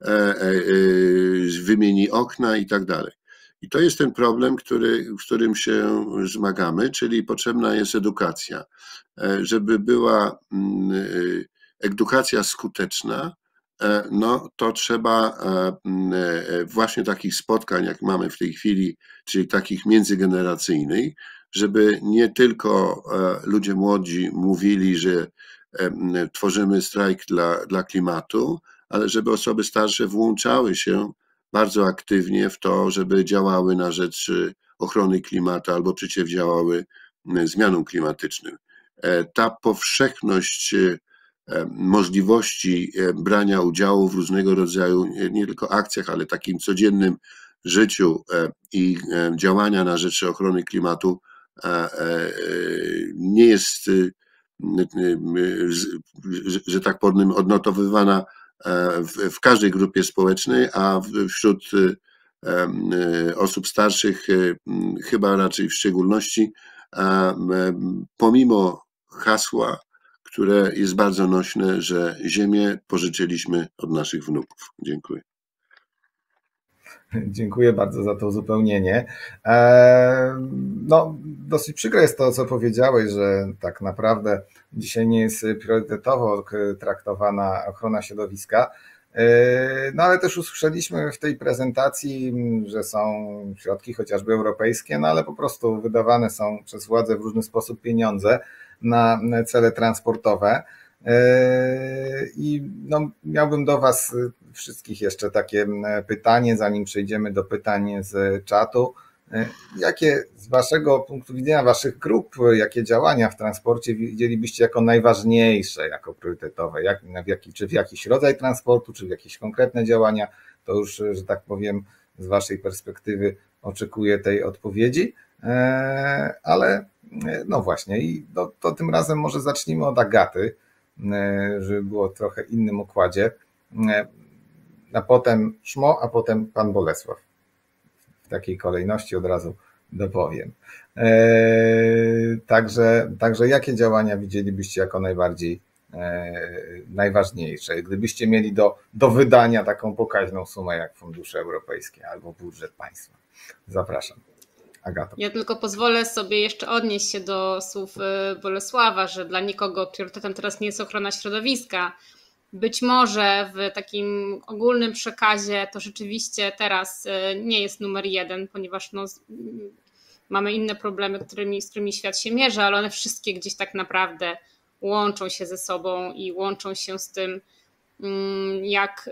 wymieni okna i tak dalej. I to jest ten problem, który, w którym się zmagamy, czyli potrzebna jest edukacja. Żeby była edukacja skuteczna, no to trzeba właśnie takich spotkań, jak mamy w tej chwili, czyli takich międzygeneracyjnych, żeby nie tylko ludzie młodzi mówili, że tworzymy strajk dla, dla klimatu, ale żeby osoby starsze włączały się bardzo aktywnie w to, żeby działały na rzecz ochrony klimatu albo przeciwdziałały zmianom klimatycznym. Ta powszechność możliwości brania udziału w różnego rodzaju, nie tylko akcjach, ale takim codziennym życiu i działania na rzecz ochrony klimatu nie jest, że tak powiem, odnotowywana w każdej grupie społecznej, a wśród osób starszych chyba raczej w szczególności, pomimo hasła, które jest bardzo nośne, że ziemię pożyczyliśmy od naszych wnuków. Dziękuję. Dziękuję bardzo za to uzupełnienie. No, dosyć przykre jest to, co powiedziałeś, że tak naprawdę dzisiaj nie jest priorytetowo traktowana ochrona środowiska. No ale też usłyszeliśmy w tej prezentacji, że są środki chociażby europejskie, no ale po prostu wydawane są przez władze w różny sposób pieniądze na cele transportowe. I no, miałbym do Was wszystkich jeszcze takie pytanie, zanim przejdziemy do pytań z czatu. Jakie z Waszego punktu widzenia, Waszych grup, jakie działania w transporcie widzielibyście jako najważniejsze, jako priorytetowe? Jak, w jaki, czy w jakiś rodzaj transportu, czy w jakieś konkretne działania? To już, że tak powiem, z Waszej perspektywy oczekuję tej odpowiedzi. Ale no właśnie, i to, to tym razem może zacznijmy od Agaty, żeby było w trochę innym układzie. A potem Szmo, a potem pan Bolesław. W takiej kolejności od razu dopowiem. Eee, także, także jakie działania widzielibyście jako najbardziej e, najważniejsze? Gdybyście mieli do, do wydania taką pokaźną sumę jak fundusze europejskie albo budżet państwa. Zapraszam. Agato. Ja tylko pozwolę sobie jeszcze odnieść się do słów Bolesława, że dla nikogo priorytetem teraz nie jest ochrona środowiska. Być może w takim ogólnym przekazie to rzeczywiście teraz nie jest numer jeden, ponieważ no, mamy inne problemy, którymi, z którymi świat się mierzy, ale one wszystkie gdzieś tak naprawdę łączą się ze sobą i łączą się z tym, jak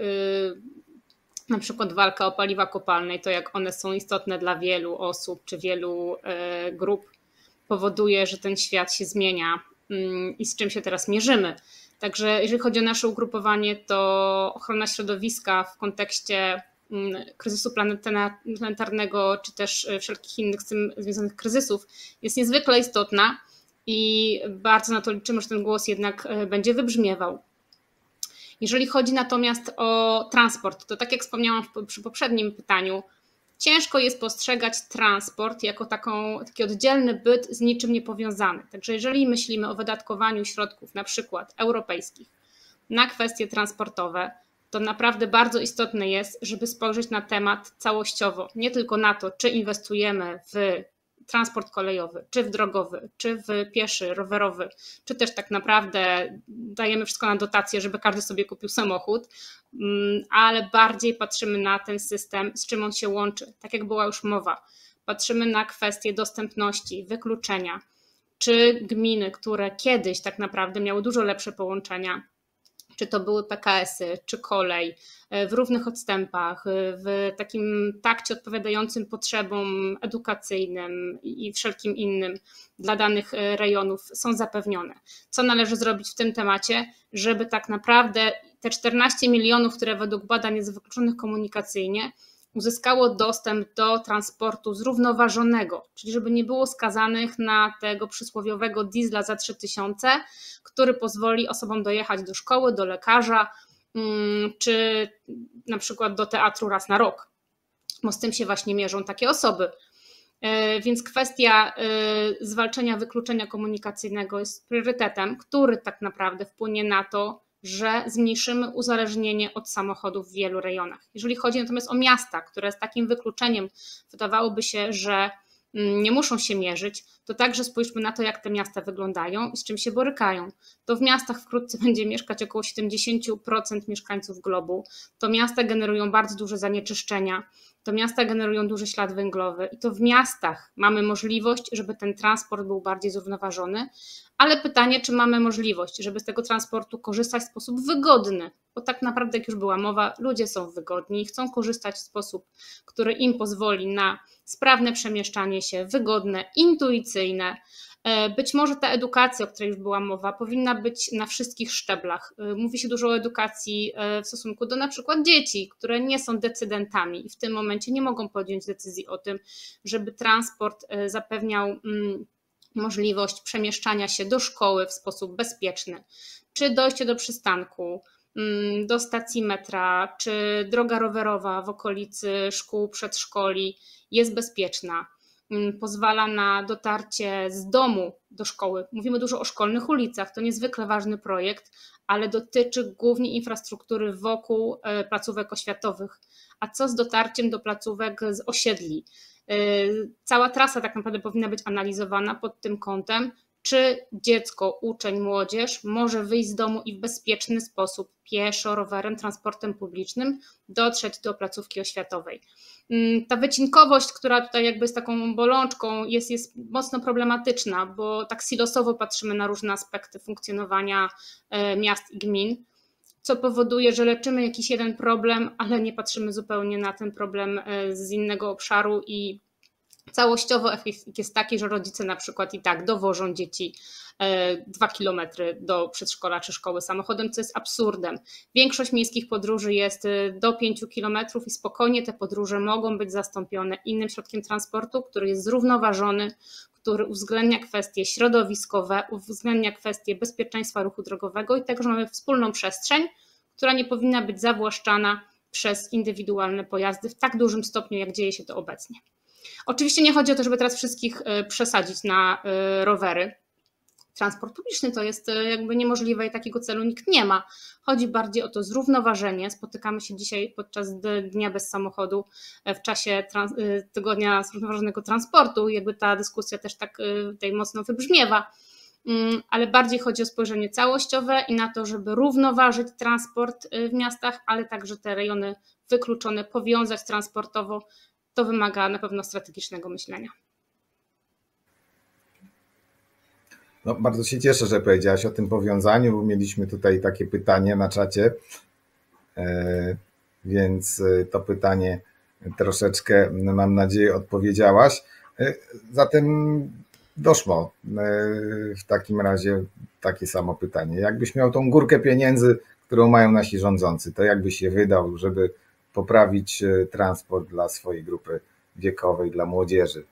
na przykład walka o paliwa kopalne, to jak one są istotne dla wielu osób czy wielu grup, powoduje, że ten świat się zmienia i z czym się teraz mierzymy. Także jeżeli chodzi o nasze ugrupowanie, to ochrona środowiska w kontekście kryzysu planetarnego czy też wszelkich innych z tym związanych kryzysów jest niezwykle istotna i bardzo na to liczymy, że ten głos jednak będzie wybrzmiewał. Jeżeli chodzi natomiast o transport, to tak jak wspomniałam przy poprzednim pytaniu, ciężko jest postrzegać transport jako taką, taki oddzielny byt z niczym niepowiązany. Także jeżeli myślimy o wydatkowaniu środków na przykład europejskich na kwestie transportowe, to naprawdę bardzo istotne jest, żeby spojrzeć na temat całościowo, nie tylko na to, czy inwestujemy w transport kolejowy, czy w drogowy, czy w pieszy, rowerowy, czy też tak naprawdę dajemy wszystko na dotację, żeby każdy sobie kupił samochód, ale bardziej patrzymy na ten system, z czym on się łączy. Tak jak była już mowa, patrzymy na kwestie dostępności, wykluczenia, czy gminy, które kiedyś tak naprawdę miały dużo lepsze połączenia, czy to były P K S-y, czy kolej, w równych odstępach, w takim takcie odpowiadającym potrzebom edukacyjnym i wszelkim innym dla danych rejonów są zapewnione. Co należy zrobić w tym temacie, żeby tak naprawdę te czternaście milionów, które według badań jest wykluczonych komunikacyjnie, uzyskało dostęp do transportu zrównoważonego, czyli żeby nie było skazanych na tego przysłowiowego diesla za trzy tysiące, który pozwoli osobom dojechać do szkoły, do lekarza, czy na przykład do teatru raz na rok, bo z tym się właśnie mierzą takie osoby. Więc kwestia zwalczenia wykluczenia komunikacyjnego jest priorytetem, który tak naprawdę wpłynie na to, że zmniejszymy uzależnienie od samochodów w wielu rejonach. Jeżeli chodzi natomiast o miasta, które z takim wykluczeniem wydawałoby się, że nie muszą się mierzyć, to także spójrzmy na to, jak te miasta wyglądają i z czym się borykają. To w miastach wkrótce będzie mieszkać około siedemdziesiąt procent mieszkańców globu. To miasta generują bardzo duże zanieczyszczenia, to miasta generują duży ślad węglowy i to w miastach mamy możliwość, żeby ten transport był bardziej zrównoważony, ale pytanie, czy mamy możliwość, żeby z tego transportu korzystać w sposób wygodny, bo tak naprawdę, jak już była mowa, ludzie są wygodni i chcą korzystać w sposób, który im pozwoli na sprawne przemieszczanie się, wygodne, intuicyjne. Być może ta edukacja, o której już była mowa, powinna być na wszystkich szczeblach. Mówi się dużo o edukacji w stosunku do na przykład dzieci, które nie są decydentami i w tym momencie nie mogą podjąć decyzji o tym, żeby transport zapewniał możliwość przemieszczania się do szkoły w sposób bezpieczny, czy dojście do przystanku, do stacji metra, czy droga rowerowa w okolicy szkół, przedszkoli jest bezpieczna. Pozwala na dotarcie z domu do szkoły. Mówimy dużo o szkolnych ulicach, to niezwykle ważny projekt, ale dotyczy głównie infrastruktury wokół placówek oświatowych. A co z dotarciem do placówek z osiedli? Cała trasa tak naprawdę powinna być analizowana pod tym kątem, czy dziecko, uczeń, młodzież może wyjść z domu i w bezpieczny sposób pieszo, rowerem, transportem publicznym dotrzeć do placówki oświatowej. Ta wycinkowość, która tutaj jakby jest taką bolączką, jest, jest mocno problematyczna, bo tak silosowo patrzymy na różne aspekty funkcjonowania miast i gmin, co powoduje, że leczymy jakiś jeden problem, ale nie patrzymy zupełnie na ten problem z innego obszaru i całościowo efekt jest taki, że rodzice na przykład i tak dowożą dzieci dwa kilometry do przedszkola czy szkoły samochodem, co jest absurdem. Większość miejskich podróży jest do pięciu kilometrów i spokojnie te podróże mogą być zastąpione innym środkiem transportu, który jest zrównoważony, który uwzględnia kwestie środowiskowe, uwzględnia kwestie bezpieczeństwa ruchu drogowego i tego, że mamy wspólną przestrzeń, która nie powinna być zawłaszczana przez indywidualne pojazdy w tak dużym stopniu, jak dzieje się to obecnie. Oczywiście nie chodzi o to, żeby teraz wszystkich przesadzić na rowery. Transport publiczny to jest jakby niemożliwe i takiego celu nikt nie ma. Chodzi bardziej o to zrównoważenie. Spotykamy się dzisiaj podczas Dnia Bez Samochodu w czasie Tygodnia Zrównoważonego Transportu. Jakby ta dyskusja też tak tutaj mocno wybrzmiewa, ale bardziej chodzi o spojrzenie całościowe i na to, żeby równoważyć transport w miastach, ale także te rejony wykluczone powiązać transportowo. To wymaga na pewno strategicznego myślenia. No, bardzo się cieszę, że powiedziałaś o tym powiązaniu, bo mieliśmy tutaj takie pytanie na czacie, więc to pytanie troszeczkę, mam nadzieję, odpowiedziałaś. Zatem doszło w takim razie takie samo pytanie. Jakbyś miał tą górkę pieniędzy, którą mają nasi rządzący, to jakbyś je wydał, żeby poprawić transport dla swojej grupy wiekowej, dla młodzieży?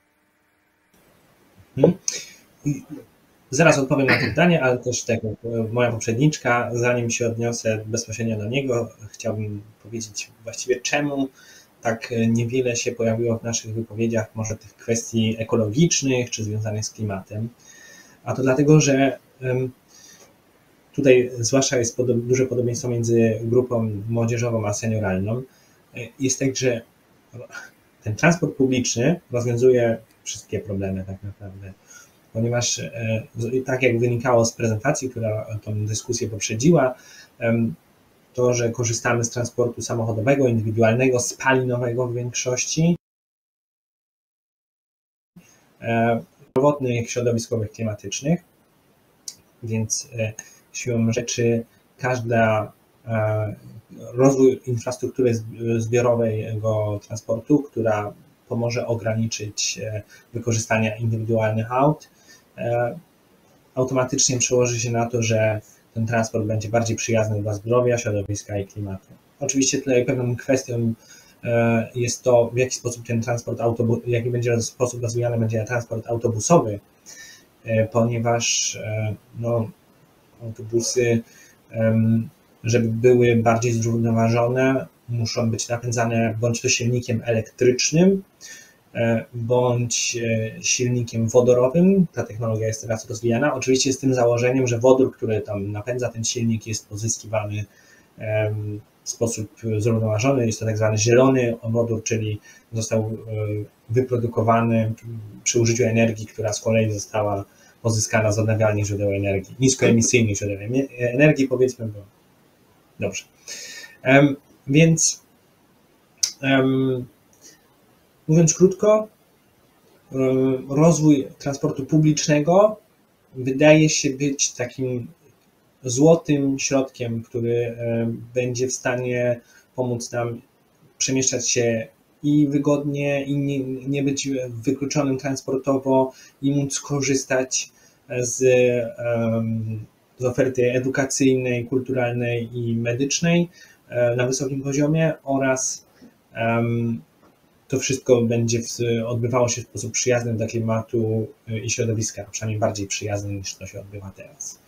Hmm. Zaraz odpowiem na to pytanie, ale też tak jak moja poprzedniczka, zanim się odniosę bezpośrednio do niego, chciałbym powiedzieć właściwie, czemu tak niewiele się pojawiło w naszych wypowiedziach może tych kwestii ekologicznych czy związanych z klimatem. A to dlatego, że tutaj zwłaszcza jest duże podobieństwo między grupą młodzieżową a senioralną. Jest tak, że ten transport publiczny rozwiązuje wszystkie problemy tak naprawdę, ponieważ tak jak wynikało z prezentacji, która tą dyskusję poprzedziła, to, że korzystamy z transportu samochodowego, indywidualnego, spalinowego w większości, zdrowotnych, środowiskowych, klimatycznych, więc siłą rzeczy każda rozwój infrastruktury zbiorowego transportu, która pomoże ograniczyć wykorzystanie indywidualnych aut, automatycznie przełoży się na to, że ten transport będzie bardziej przyjazny dla zdrowia, środowiska i klimatu. Oczywiście tutaj pewną kwestią jest to, w jaki sposób ten transport autobus, w jaki będzie sposób rozwijany będzie transport autobusowy, ponieważ no, autobusy, żeby były bardziej zrównoważone, muszą być napędzane bądź to silnikiem elektrycznym, bądź silnikiem wodorowym. Ta technologia jest teraz rozwijana. Oczywiście z tym założeniem, że wodór, który tam napędza ten silnik, jest pozyskiwany w sposób zrównoważony. Jest to tak zwany zielony wodór, czyli został wyprodukowany przy użyciu energii, która z kolei została pozyskana z odnawialnych źródeł energii, niskoemisyjnych źródeł energii, powiedzmy, bo dobrze. Um, więc um, mówiąc krótko, um, rozwój transportu publicznego wydaje się być takim złotym środkiem, który um, będzie w stanie pomóc nam przemieszczać się i wygodnie, i nie, nie być wykluczonym transportowo, i móc korzystać z, um, z oferty edukacyjnej, kulturalnej i medycznej um, na wysokim poziomie oraz um, to wszystko będzie w, odbywało się w sposób przyjazny dla klimatu i środowiska, przynajmniej bardziej przyjazny niż to się odbywa teraz.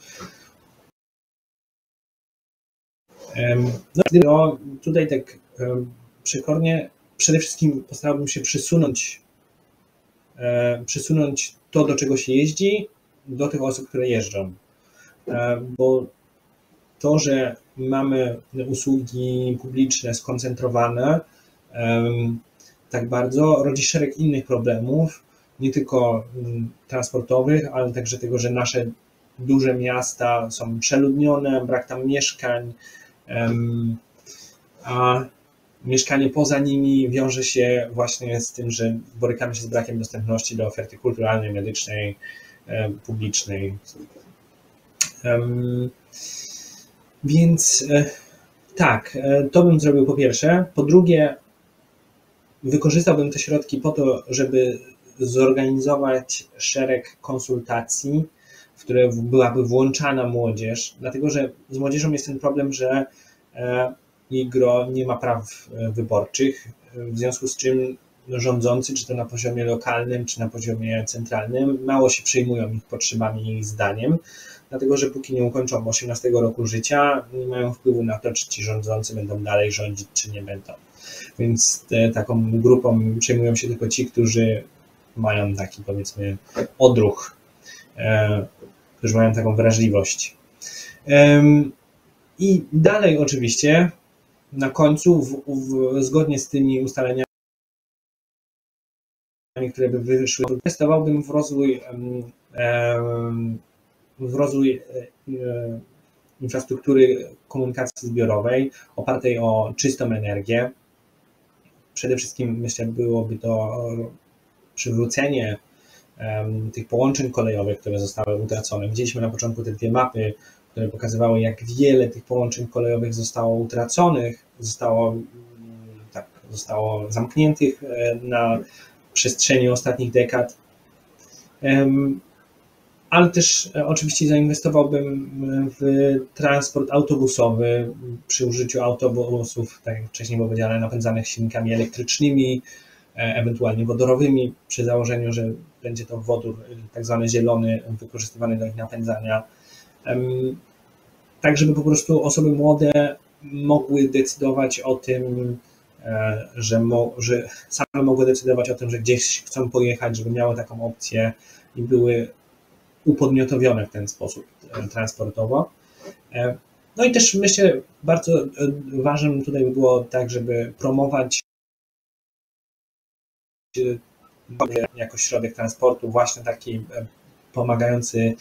Um, no, tutaj tak um, przekornie przede wszystkim postarałbym się przesunąć, e, przesunąć to, do czego się jeździ, do tych osób, które jeżdżą. E, bo to, że mamy usługi publiczne skoncentrowane e, tak bardzo, rodzi szereg innych problemów, nie tylko transportowych, ale także tego, że nasze duże miasta są przeludnione, brak tam mieszkań, a mieszkanie poza nimi wiąże się właśnie z tym, że borykamy się z brakiem dostępności do oferty kulturalnej, medycznej, publicznej. Więc tak, to bym zrobił po pierwsze. Po drugie, wykorzystałbym te środki po to, żeby zorganizować szereg konsultacji, w które byłaby włączana młodzież, dlatego że z młodzieżą jest ten problem, że jej gro nie ma praw wyborczych, w związku z czym rządzący, czy to na poziomie lokalnym, czy na poziomie centralnym, mało się przejmują ich potrzebami i ich zdaniem, dlatego że póki nie ukończą osiemnastego roku życia, nie mają wpływu na to, czy ci rządzący będą dalej rządzić, czy nie będą. Więc te, taką grupą przejmują się tylko ci, którzy mają taki, powiedzmy, odruch, e, którzy mają taką wrażliwość. E, I dalej oczywiście, na końcu, w, w, zgodnie z tymi ustaleniami, które by wyszły, inwestowałbym w rozwój, e, w rozwój e, infrastruktury komunikacji zbiorowej opartej o czystą energię. Przede wszystkim, myślę, byłoby to przywrócenie um, tych połączeń kolejowych, które zostały utracone. Widzieliśmy na początku te dwie mapy, które pokazywały, jak wiele tych połączeń kolejowych zostało utraconych, zostało, tak, zostało zamkniętych na przestrzeni ostatnich dekad. Um, ale też oczywiście zainwestowałbym w transport autobusowy przy użyciu autobusów, tak jak wcześniej było powiedziane, napędzanych silnikami elektrycznymi, ewentualnie wodorowymi, przy założeniu, że będzie to wodór tak zwany zielony, wykorzystywany do ich napędzania. Tak, żeby po prostu osoby młode mogły decydować o tym, że, mo, że same mogły decydować o tym, że gdzieś chcą pojechać, żeby miały taką opcję i były upodmiotowione w ten sposób transportowo. No i też myślę, bardzo ważnym tutaj by było tak, żeby promować jako środek transportu właśnie taki pomagający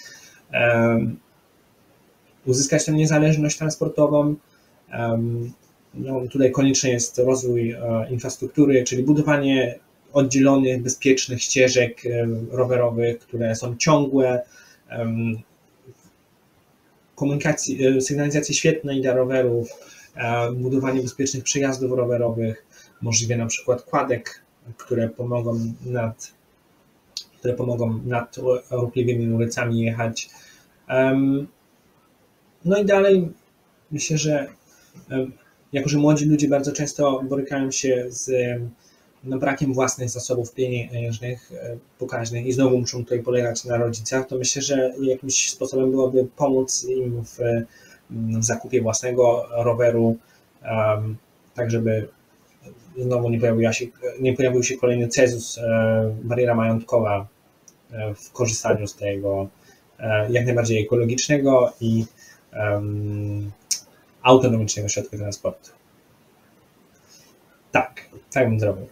uzyskać tę niezależność transportową. No, tutaj konieczny jest rozwój infrastruktury, czyli budowanie oddzielonych, bezpiecznych ścieżek rowerowych, które są ciągłe, komunikacji, sygnalizacji świetnej dla rowerów, budowanie bezpiecznych przejazdów rowerowych, możliwie na przykład kładek, które pomogą nad, które pomogą nad ruchliwymi ulicami jechać. No i dalej myślę, że jako że młodzi ludzie bardzo często borykają się z no, brakiem własnych zasobów pieniężnych, pokaźnych i znowu muszą tutaj polegać na rodzicach, to myślę, że jakimś sposobem byłoby pomóc im w, w zakupie własnego roweru, um, tak żeby znowu nie pojawił się, nie pojawił się kolejny cezus, bariera majątkowa w korzystaniu z tego jak najbardziej ekologicznego i um, autonomicznego środka transportu. Tak, tak bym zrobił.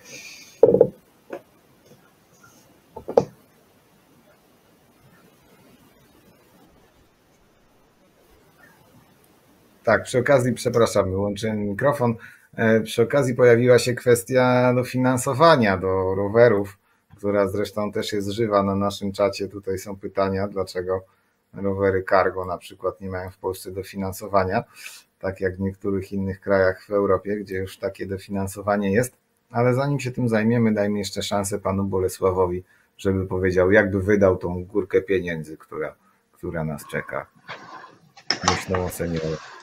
Tak, przy okazji, przepraszam, wyłączyłem mikrofon. Przy okazji pojawiła się kwestia dofinansowania do rowerów, która zresztą też jest żywa na naszym czacie. Tutaj są pytania, dlaczego rowery cargo na przykład nie mają w Polsce dofinansowania, tak jak w niektórych innych krajach w Europie, gdzie już takie dofinansowanie jest. Ale zanim się tym zajmiemy, dajmy jeszcze szansę panu Bolesławowi, żeby powiedział, jakby wydał tą górkę pieniędzy, która, która nas czeka. Myślą o seniorach.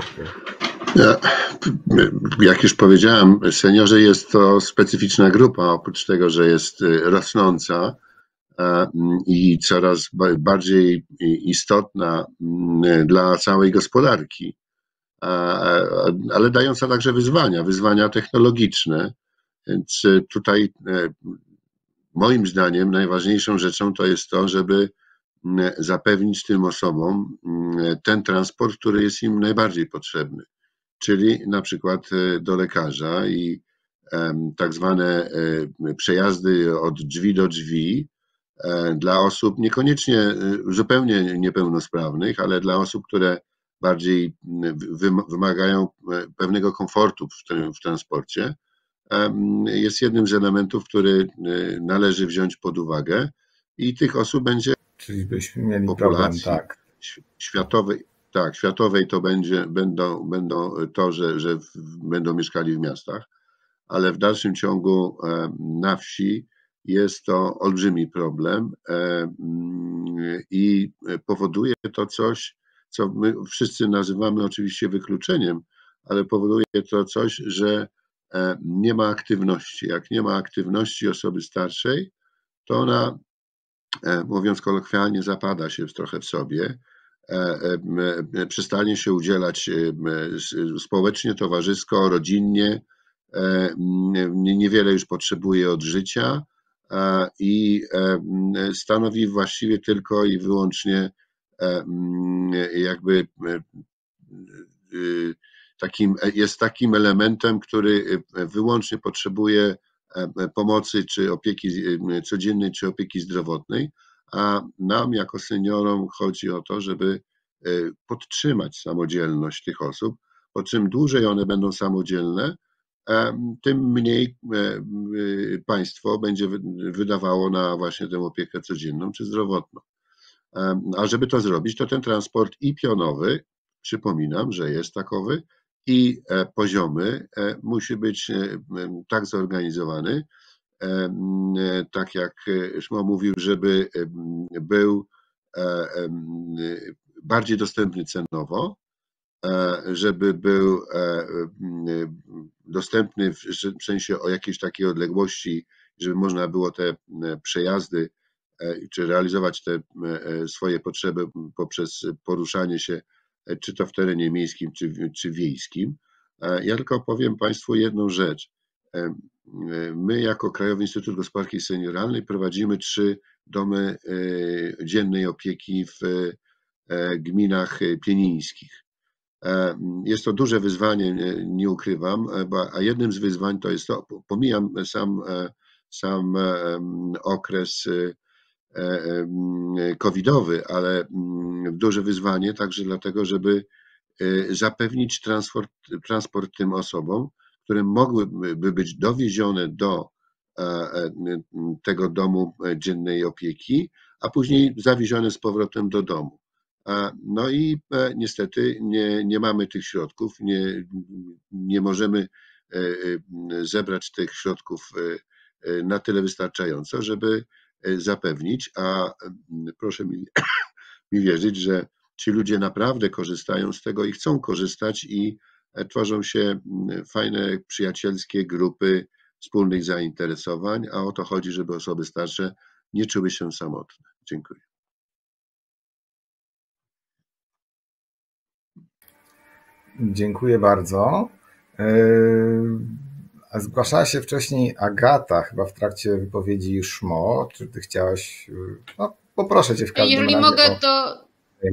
Jak już powiedziałem, seniorzy jest to specyficzna grupa, oprócz tego, że jest rosnąca i coraz bardziej istotna dla całej gospodarki, ale dająca także wyzwania, wyzwania technologiczne. Więc tutaj moim zdaniem najważniejszą rzeczą to jest to, żeby zapewnić tym osobom ten transport, który jest im najbardziej potrzebny, czyli na przykład do lekarza i tak zwane przejazdy od drzwi do drzwi dla osób niekoniecznie zupełnie niepełnosprawnych, ale dla osób, które bardziej wymagają pewnego komfortu w transporcie, jest jednym z elementów, który należy wziąć pod uwagę i tych osób będzie. Czyli byśmy mieli populacji problem, tak. światowej, tak, światowej to będzie, będą, będą to, że, że będą mieszkali w miastach, ale w dalszym ciągu na wsi jest to olbrzymi problem i powoduje to coś, co my wszyscy nazywamy oczywiście wykluczeniem, ale powoduje to coś, że nie ma aktywności. Jak nie ma aktywności osoby starszej, to ona, mówiąc kolokwialnie, zapada się trochę w sobie, przestanie się udzielać społecznie, towarzysko, rodzinnie, niewiele już potrzebuje od życia i stanowi właściwie tylko i wyłącznie jakby takim, jest takim elementem, który wyłącznie potrzebuje pomocy czy opieki codziennej, czy opieki zdrowotnej, a nam jako seniorom chodzi o to, żeby podtrzymać samodzielność tych osób, bo czym dłużej one będą samodzielne, tym mniej państwo będzie wydawało na właśnie tę opiekę codzienną czy zdrowotną. A żeby to zrobić, to ten transport i pionowy, przypominam, że jest takowy, i poziomy musi być tak zorganizowany, tak jak Szymon mówił, żeby był bardziej dostępny cenowo, żeby był dostępny w sensie o jakiejś takiej odległości, żeby można było te przejazdy czy realizować te swoje potrzeby poprzez poruszanie się, czy to w terenie miejskim, czy, czy wiejskim. Ja tylko powiem Państwu jedną rzecz. My jako Krajowy Instytut Gospodarki Senioralnej prowadzimy trzy domy dziennej opieki w gminach pienińskich. Jest to duże wyzwanie, nie, nie ukrywam, a jednym z wyzwań to jest to, pomijam sam, sam okres covidowy, ale duże wyzwanie także dlatego, żeby zapewnić transport, transport tym osobom, które mogłyby być dowiezione do tego domu dziennej opieki, a później zawiezione z powrotem do domu. No i niestety nie, nie mamy tych środków, nie, nie możemy zebrać tych środków na tyle wystarczająco, żeby zapewnić, a proszę mi, mi wierzyć, że ci ludzie naprawdę korzystają z tego i chcą korzystać i tworzą się fajne, przyjacielskie grupy wspólnych zainteresowań, a o to chodzi, żeby osoby starsze nie czuły się samotne. Dziękuję. Dziękuję bardzo. Zgłaszała się wcześniej Agata, chyba w trakcie wypowiedzi Szmo. Czy ty chciałaś? No, poproszę cię w każdym Jeżeli razie mogę, o to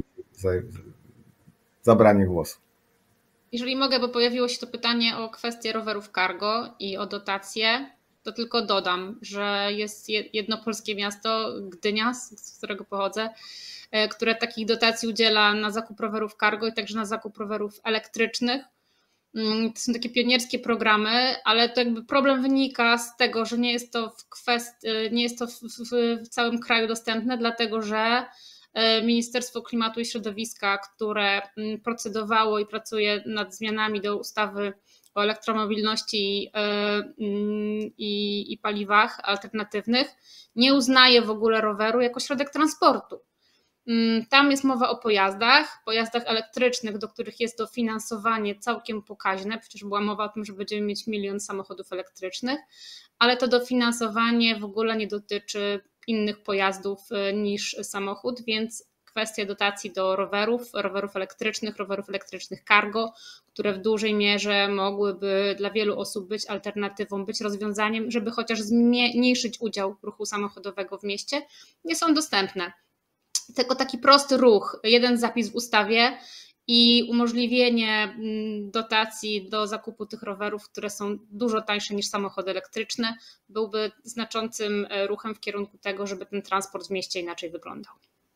zabranie głosu. Jeżeli mogę, bo pojawiło się to pytanie o kwestię rowerów cargo i o dotacje, to tylko dodam, że jest jedno polskie miasto, Gdynia, z którego pochodzę, które takich dotacji udziela na zakup rowerów cargo i także na zakup rowerów elektrycznych. To są takie pionierskie programy, ale to jakby problem wynika z tego, że nie jest to w kwestii, nie jest to w, w, w całym kraju dostępne, dlatego że Ministerstwo Klimatu i Środowiska, które procedowało i pracuje nad zmianami do ustawy o elektromobilności i, i paliwach alternatywnych, nie uznaje w ogóle roweru jako środek transportu. Tam jest mowa o pojazdach, pojazdach elektrycznych, do których jest dofinansowanie całkiem pokaźne. Przecież była mowa o tym, że będziemy mieć milion samochodów elektrycznych, ale to dofinansowanie w ogóle nie dotyczy innych pojazdów niż samochód, więc kwestia dotacji do rowerów, rowerów elektrycznych, rowerów elektrycznych cargo, które w dużej mierze mogłyby dla wielu osób być alternatywą, być rozwiązaniem, żeby chociaż zmniejszyć udział ruchu samochodowego w mieście, nie są dostępne. Tylko taki prosty ruch, jeden zapis w ustawie i umożliwienie dotacji do zakupu tych rowerów, które są dużo tańsze niż samochody elektryczne, byłby znaczącym ruchem w kierunku tego, żeby ten transport w mieście inaczej wyglądał.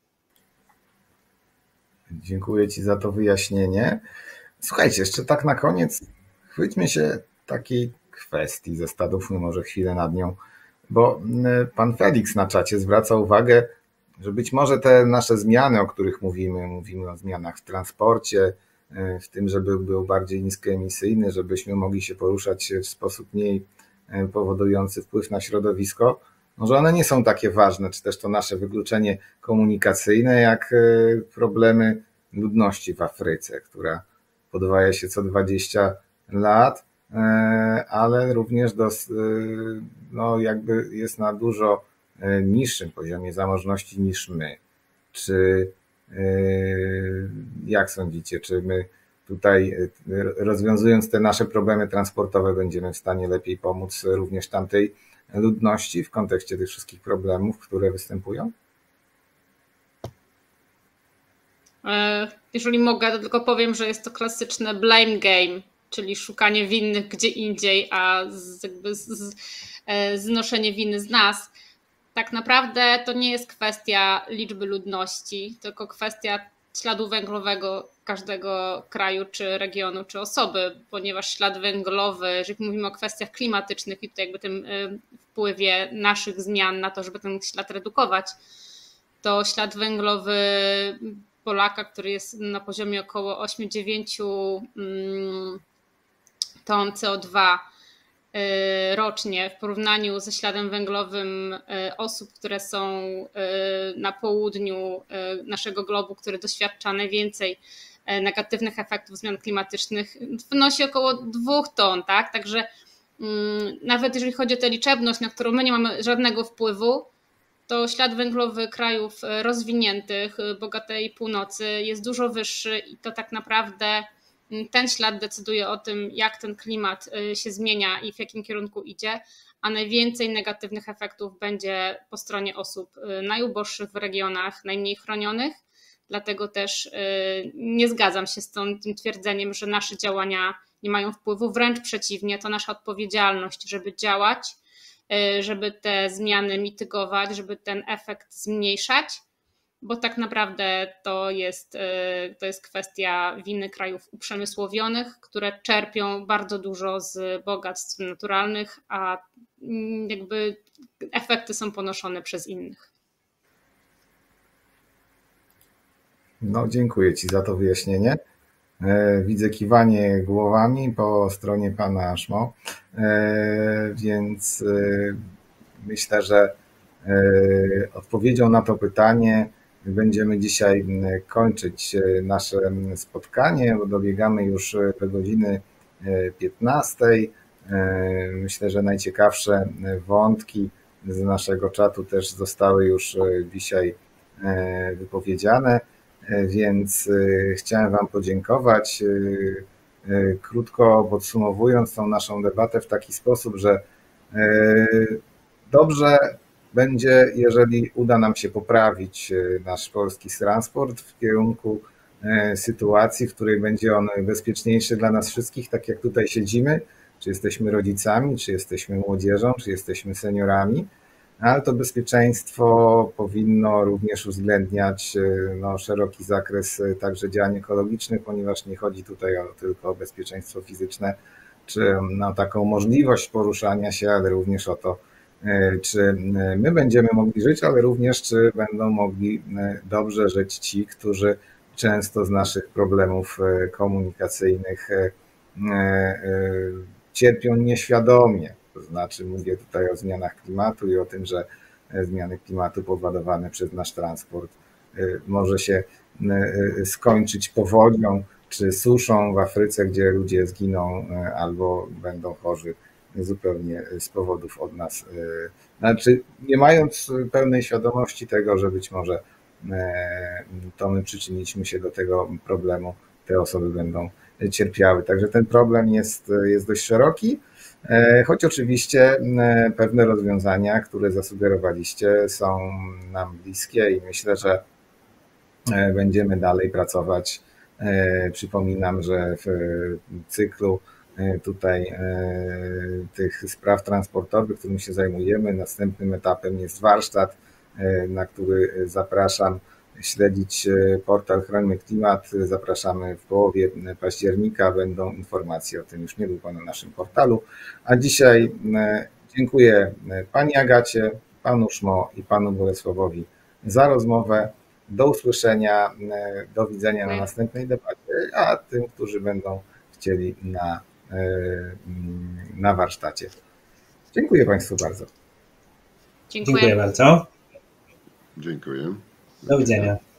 Dziękuję Ci za to wyjaśnienie. Słuchajcie, jeszcze tak na koniec chwyćmy się takiej kwestii, zastanówmy może chwilę nad nią, bo pan Felix na czacie zwraca uwagę, że być może te nasze zmiany, o których mówimy, mówimy o zmianach w transporcie, w tym, żeby był bardziej niskoemisyjny, żebyśmy mogli się poruszać w sposób mniej powodujący wpływ na środowisko, może one nie są takie ważne, czy też to nasze wykluczenie komunikacyjne, jak problemy ludności w Afryce, która podwaja się co dwadzieścia lat, ale również do, no jakby jest na dużo niższym poziomie zamożności niż my. Czy jak sądzicie, czy my tutaj rozwiązując te nasze problemy transportowe będziemy w stanie lepiej pomóc również tamtej ludności w kontekście tych wszystkich problemów, które występują? Jeżeli mogę, to tylko powiem, że jest to klasyczne blame game, czyli szukanie winnych gdzie indziej, a jakby znoszenie winy z nas. Tak naprawdę to nie jest kwestia liczby ludności, tylko kwestia śladu węglowego każdego kraju, czy regionu, czy osoby, ponieważ ślad węglowy, jeżeli mówimy o kwestiach klimatycznych i tutaj jakby tym wpływie naszych zmian na to, żeby ten ślad redukować, to ślad węglowy Polaka, który jest na poziomie około osiem do dziewięciu ton C O dwa rocznie w porównaniu ze śladem węglowym osób, które są na południu naszego globu, który doświadcza najwięcej negatywnych efektów zmian klimatycznych, wynosi około dwóch ton, tak? Także nawet jeżeli chodzi o tę liczebność, na którą my nie mamy żadnego wpływu, to ślad węglowy krajów rozwiniętych, bogatej północy jest dużo wyższy i to tak naprawdę ten ślad decyduje o tym, jak ten klimat się zmienia i w jakim kierunku idzie, a najwięcej negatywnych efektów będzie po stronie osób najuboższych w regionach, najmniej chronionych. Dlatego też nie zgadzam się z tym twierdzeniem, że nasze działania nie mają wpływu. Wręcz przeciwnie, to nasza odpowiedzialność, żeby działać, żeby te zmiany mitygować, żeby ten efekt zmniejszać, bo tak naprawdę to jest, to jest kwestia winy krajów uprzemysłowionych, które czerpią bardzo dużo z bogactw naturalnych, a jakby efekty są ponoszone przez innych. No, dziękuję Ci za to wyjaśnienie. Widzę kiwanie głowami po stronie pana Szmo, więc myślę, że odpowiedzią na to pytanie będziemy dzisiaj kończyć nasze spotkanie, bo dobiegamy już do godziny piętnastej. Myślę, że najciekawsze wątki z naszego czatu też zostały już dzisiaj wypowiedziane, więc chciałem Wam podziękować. Krótko podsumowując tą naszą debatę w taki sposób, że dobrze będzie, jeżeli uda nam się poprawić nasz polski transport w kierunku sytuacji, w której będzie on bezpieczniejszy dla nas wszystkich, tak jak tutaj siedzimy, czy jesteśmy rodzicami, czy jesteśmy młodzieżą, czy jesteśmy seniorami, ale to bezpieczeństwo powinno również uwzględniać no, szeroki zakres także działań ekologicznych, ponieważ nie chodzi tutaj o, tylko o bezpieczeństwo fizyczne, czy no, taką możliwość poruszania się, ale również o to, czy my będziemy mogli żyć, ale również czy będą mogli dobrze żyć ci, którzy często z naszych problemów komunikacyjnych cierpią nieświadomie. To znaczy mówię tutaj o zmianach klimatu i o tym, że zmiany klimatu powodowane przez nasz transport może się skończyć powodzią czy suszą w Afryce, gdzie ludzie zginą albo będą chorzy zupełnie z powodów od nas. Znaczy, nie mając pełnej świadomości tego, że być może to my przyczyniliśmy się do tego problemu, te osoby będą cierpiały. Także ten problem jest, jest dość szeroki, choć oczywiście pewne rozwiązania, które zasugerowaliście, są nam bliskie i myślę, że będziemy dalej pracować Przypominam, że w cyklu tutaj tych spraw transportowych, którym się zajmujemy, następnym etapem jest warsztat, na który zapraszam. Śledzić portal Chrońmy Klimat. Zapraszamy w połowie października. Będą informacje o tym już niedługo na naszym portalu. A dzisiaj dziękuję Pani Agacie, Panu Szmo i Panu Bolesławowi za rozmowę. Do usłyszenia, do widzenia na następnej debacie, a tym, którzy będą chcieli na, na warsztacie. Dziękuję Państwu bardzo. Dziękuję, Dziękuję bardzo. Dziękuję. Do widzenia.